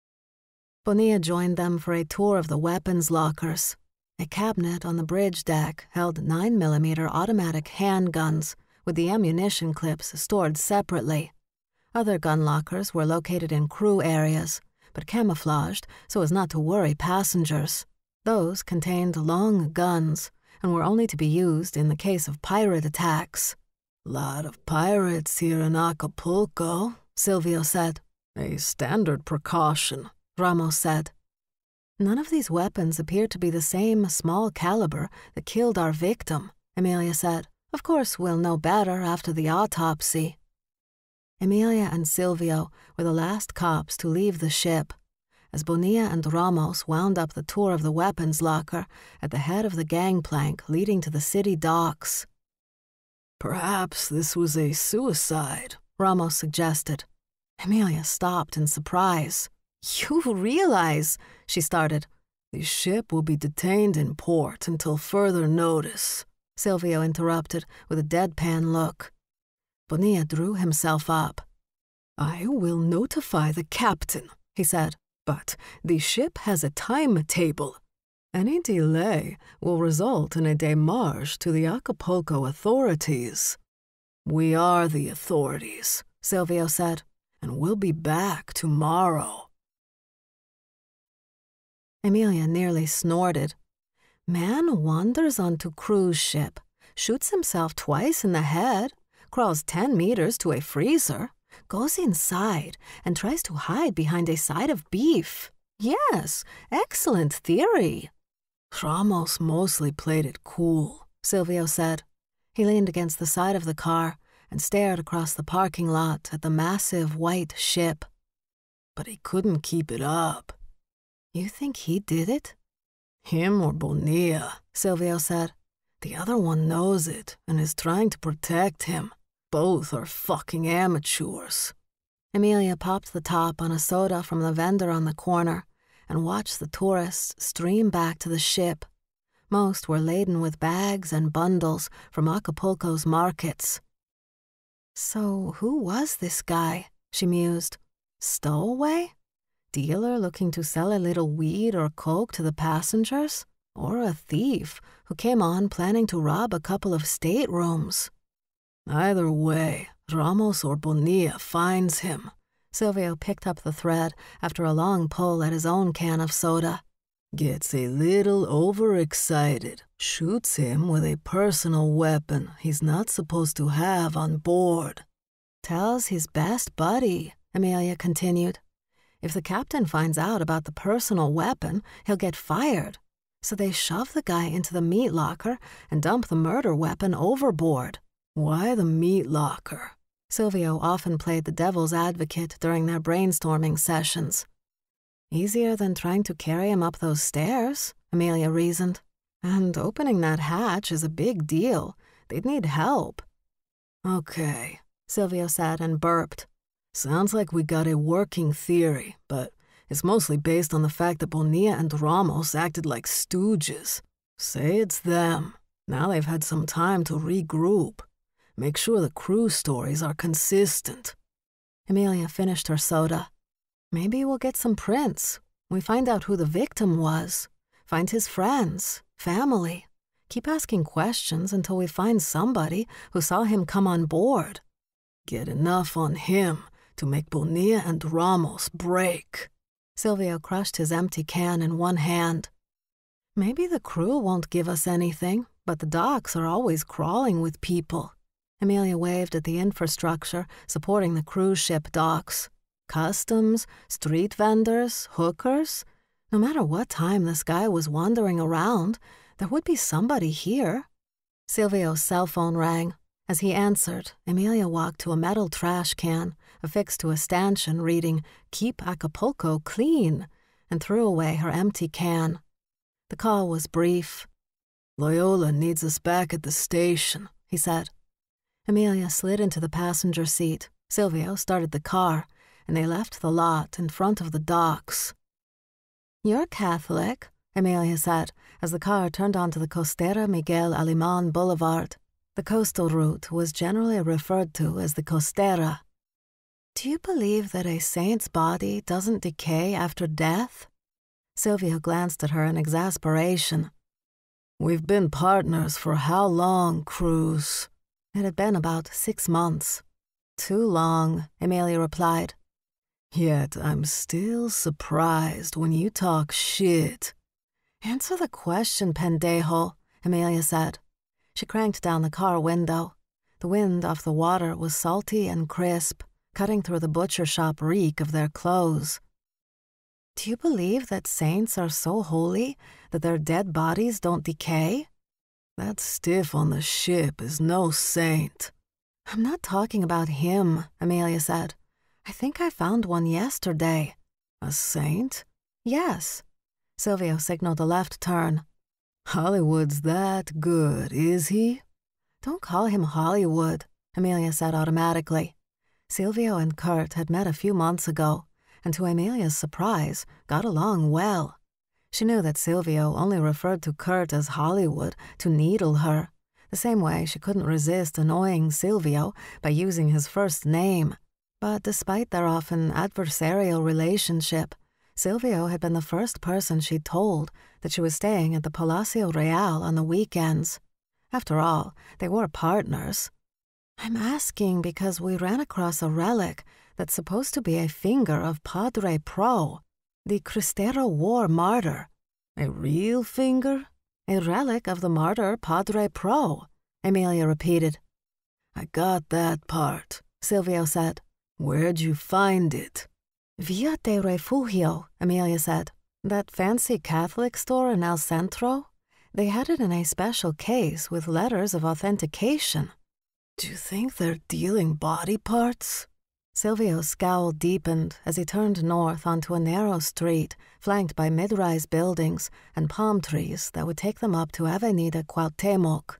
Bonilla joined them for a tour of the weapons lockers. A cabinet on the bridge deck held nine millimeter automatic handguns with the ammunition clips stored separately. Other gun lockers were located in crew areas, but camouflaged so as not to worry passengers. Those contained long guns and were only to be used in the case of pirate attacks. "Lot of pirates here in Acapulco," Silvio said. "A standard precaution," Ramos said. "None of these weapons appeared to be the same small caliber that killed our victim," Emilia said. "Of course we'll know better after the autopsy." Emilia and Silvio were the last cops to leave the ship, as Bonilla and Ramos wound up the tour of the weapons locker at the head of the gangplank leading to the city docks. "Perhaps this was a suicide," Ramos suggested. Emilia stopped in surprise. "You realize," she started. "The ship will be detained in port until further notice," Silvio interrupted with a deadpan look. Bonilla drew himself up. "I will notify the captain," he said, "but the ship has a timetable. Any delay will result in a démarche to the Acapulco authorities." "We are the authorities," Silvio said, "and we'll be back tomorrow." Emilia nearly snorted. Man wanders onto cruise ship, shoots himself twice in the head, crawls ten meters to a freezer, goes inside and tries to hide behind a side of beef. Yes, excellent theory. Ramos mostly played it cool, Silvio said. He leaned against the side of the car and stared across the parking lot at the massive white ship. But he couldn't keep it up. You think he did it? Him or Bonilla, Silvio said. The other one knows it and is trying to protect him. Both are fucking amateurs. Emilia popped the top on a soda from the vendor on the corner and watched the tourists stream back to the ship. Most were laden with bags and bundles from Acapulco's markets. So who was this guy? She mused. Stowaway? Dealer looking to sell a little weed or coke to the passengers? Or a thief who came on planning to rob a couple of staterooms? Either way, Ramos or Bonilla finds him. Silvio picked up the thread after a long pull at his own can of soda. Gets a little overexcited, shoots him with a personal weapon he's not supposed to have on board. Tells his best buddy, Emilia continued. If the captain finds out about the personal weapon, he'll get fired. So they shove the guy into the meat locker and dump the murder weapon overboard. Why the meat locker? Silvio often played the devil's advocate during their brainstorming sessions. Easier than trying to carry him up those stairs, Emilia reasoned. And opening that hatch is a big deal. They'd need help. Okay, Silvio said and burped. Sounds like we got a working theory, but it's mostly based on the fact that Bonilla and Ramos acted like stooges. Say it's them. Now they've had some time to regroup. Make sure the crew stories are consistent. Emilia finished her soda. Maybe we'll get some prints. We find out who the victim was. Find his friends, family. Keep asking questions until we find somebody who saw him come on board. Get enough on him to make Bonilla and Ramos break. Silvio crushed his empty can in one hand. Maybe the crew won't give us anything, but the docks are always crawling with people. Emilia waved at the infrastructure supporting the cruise ship docks. Customs, street vendors, hookers. No matter what time this guy was wandering around, there would be somebody here. Silvio's cell phone rang. As he answered, Emilia walked to a metal trash can affixed to a stanchion reading, "Keep Acapulco clean," and threw away her empty can. The call was brief. Loyola needs us back at the station, he said. Emilia slid into the passenger seat. Silvio started the car, and they left the lot in front of the docks. You're Catholic, Emilia said, as the car turned onto the Costera Miguel Alemán Boulevard. The coastal route was generally referred to as the Costera. Do you believe that a saint's body doesn't decay after death? Silvio glanced at her in exasperation. We've been partners for how long, Cruz? It had been about six months. Too long, Emilia replied. Yet I'm still surprised when you talk shit. Answer the question, pendejo, Emilia said. She cranked down the car window. The wind off the water was salty and crisp, cutting through the butcher shop reek of their clothes. Do you believe that saints are so holy that their dead bodies don't decay? That stiff on the ship is no saint. I'm not talking about him, Emilia said. I think I found one yesterday. A saint? Yes. Silvio signaled a left turn. Hollywood's that good, is he? Don't call him Hollywood, Emilia said automatically. Silvio and Kurt had met a few months ago, and to Emilia's surprise, got along well. She knew that Silvio only referred to Kurt as Hollywood to needle her, the same way she couldn't resist annoying Silvio by using his first name. But despite their often adversarial relationship, Silvio had been the first person she'd told that she was staying at the Palacio Real on the weekends. After all, they were partners. I'm asking because we ran across a relic that's supposed to be a finger of Padre Pro, the Cristero War martyr. A real finger? A relic of the martyr Padre Pro, Emilia repeated. I got that part, Silvio said. Where'd you find it? Via de Refugio, Emilia said. That fancy Catholic store in El Centro? They had it in a special case with letters of authentication. Do you think they're dealing body parts? Silvio's scowl deepened as he turned north onto a narrow street flanked by mid-rise buildings and palm trees that would take them up to Avenida Cuauhtemoc.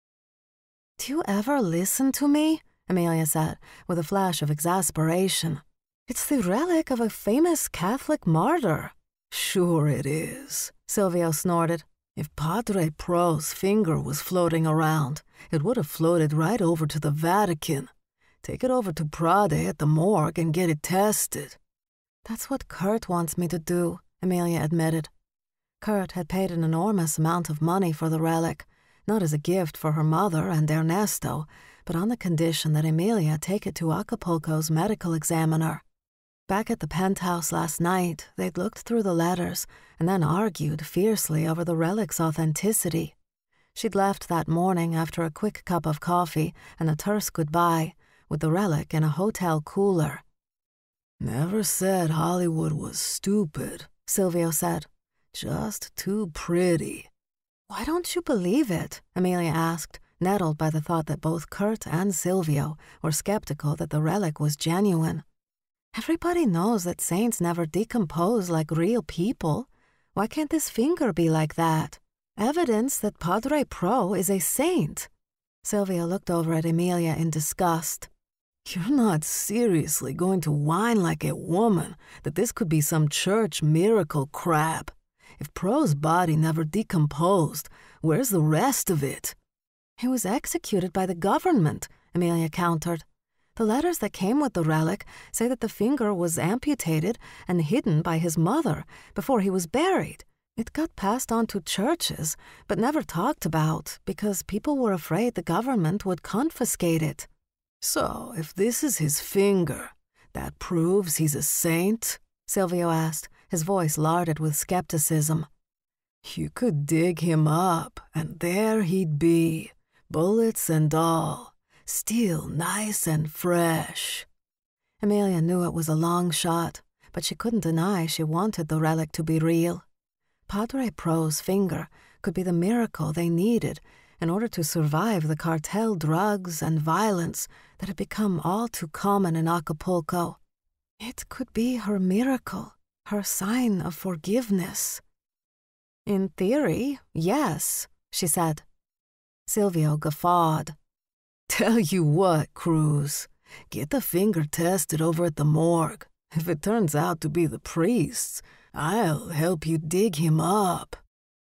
Do you ever listen to me? Emilia said, with a flash of exasperation. It's the relic of a famous Catholic martyr. Sure it is, Silvio snorted. If Padre Pro's finger was floating around, it would have floated right over to the Vatican. Take it over to Prade at the morgue and get it tested. That's what Kurt wants me to do, Emilia admitted. Kurt had paid an enormous amount of money for the relic, not as a gift for her mother and Ernesto, but on the condition that Emilia take it to Acapulco's medical examiner. Back at the penthouse last night, they'd looked through the letters and then argued fiercely over the relic's authenticity. She'd left that morning after a quick cup of coffee and a terse goodbye, with the relic in a hotel cooler. Never said Hollywood was stupid, Silvio said. Just too pretty. Why don't you believe it? Emilia asked, nettled by the thought that both Kurt and Silvio were skeptical that the relic was genuine. Everybody knows that saints never decompose like real people. Why can't this finger be like that? Evidence that Padre Pro is a saint. Silvio looked over at Emilia in disgust. You're not seriously going to whine like a woman that this could be some church miracle crap. If Pro's body never decomposed, where's the rest of it? He was executed by the government, Emilia countered. The letters that came with the relic say that the finger was amputated and hidden by his mother before he was buried. It got passed on to churches, but never talked about because people were afraid the government would confiscate it. So, if this is his finger, that proves he's a saint? Silvio asked, his voice larded with skepticism. You could dig him up, and there he'd be, bullets and all. Still nice and fresh. Emilia knew it was a long shot, but she couldn't deny she wanted the relic to be real. Padre Pro's finger could be the miracle they needed in order to survive the cartel drugs and violence that had become all too common in Acapulco. It could be her miracle, her sign of forgiveness. In theory, yes, she said. Silvio guffawed. Tell you what, Cruz, get the finger tested over at the morgue. If it turns out to be the priest's, I'll help you dig him up.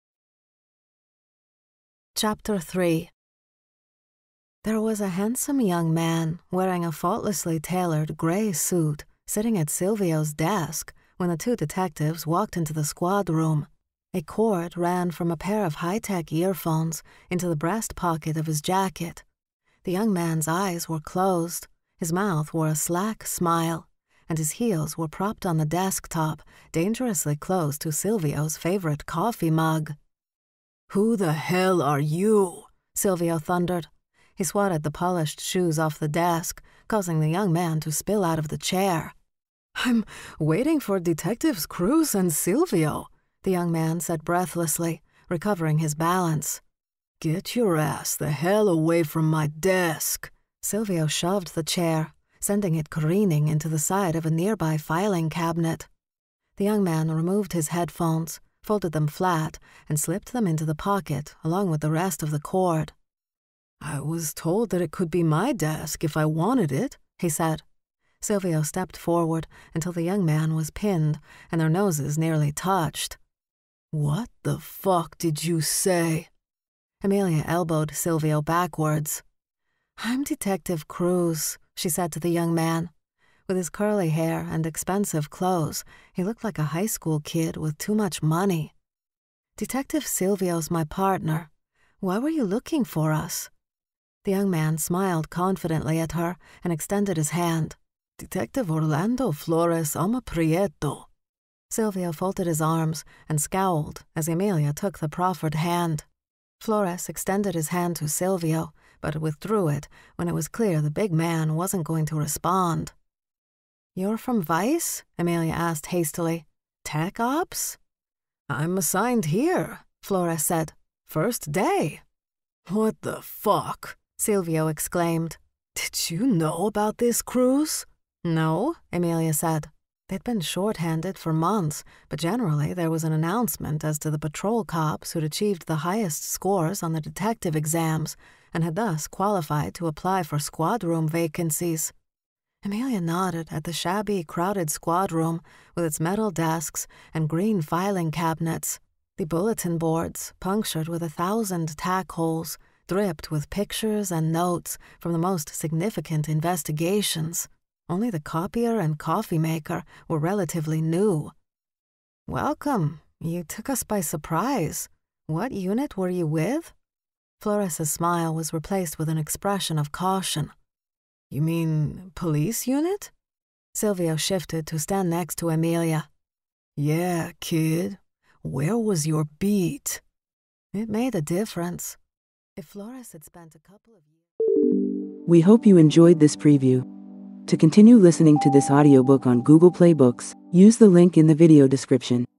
Chapter three. There was a handsome young man wearing a faultlessly tailored gray suit sitting at Silvio's desk when the two detectives walked into the squad room. A cord ran from a pair of high-tech earphones into the breast pocket of his jacket. The young man's eyes were closed, his mouth wore a slack smile, and his heels were propped on the desktop, dangerously close to Silvio's favorite coffee mug. Who the hell are you? Silvio thundered. He swatted the polished shoes off the desk, causing the young man to spill out of the chair. I'm waiting for Detectives Cruz and Silvio, the young man said breathlessly, recovering his balance. Get your ass the hell away from my desk. Silvio shoved the chair, sending it careening into the side of a nearby filing cabinet. The young man removed his headphones, folded them flat, and slipped them into the pocket along with the rest of the cord. I was told that it could be my desk if I wanted it, he said. Silvio stepped forward until the young man was pinned and their noses nearly touched. What the fuck did you say? Emilia elbowed Silvio backwards. I'm Detective Cruz, she said to the young man. With his curly hair and expensive clothes, he looked like a high school kid with too much money. Detective Silvio's my partner. Why were you looking for us? The young man smiled confidently at her and extended his hand. Detective Orlando Flores Alma Prieto. Silvio folded his arms and scowled as Emilia took the proffered hand. Flores extended his hand to Silvio, but withdrew it when it was clear the big man wasn't going to respond. You're from Vice? Emilia asked hastily. Tech ops? I'm assigned here, Flores said. First day. What the fuck? Silvio exclaimed. Did you know about this cruise? No, Emilia said. They'd been short-handed for months, but generally there was an announcement as to the patrol cops who'd achieved the highest scores on the detective exams and had thus qualified to apply for squad room vacancies. Emilia nodded at the shabby, crowded squad room with its metal desks and green filing cabinets, the bulletin boards punctured with a thousand tack holes, dripped with pictures and notes from the most significant investigations. Only the copier and coffee maker were relatively new. Welcome. You took us by surprise. What unit were you with? Flores's smile was replaced with an expression of caution. You mean police unit? Silvio shifted to stand next to Emilia. Yeah, kid. Where was your beat? It made a difference. If Flores had spent a couple of years... We hope you enjoyed this preview. To continue listening to this audiobook on Google Play Books, use the link in the video description.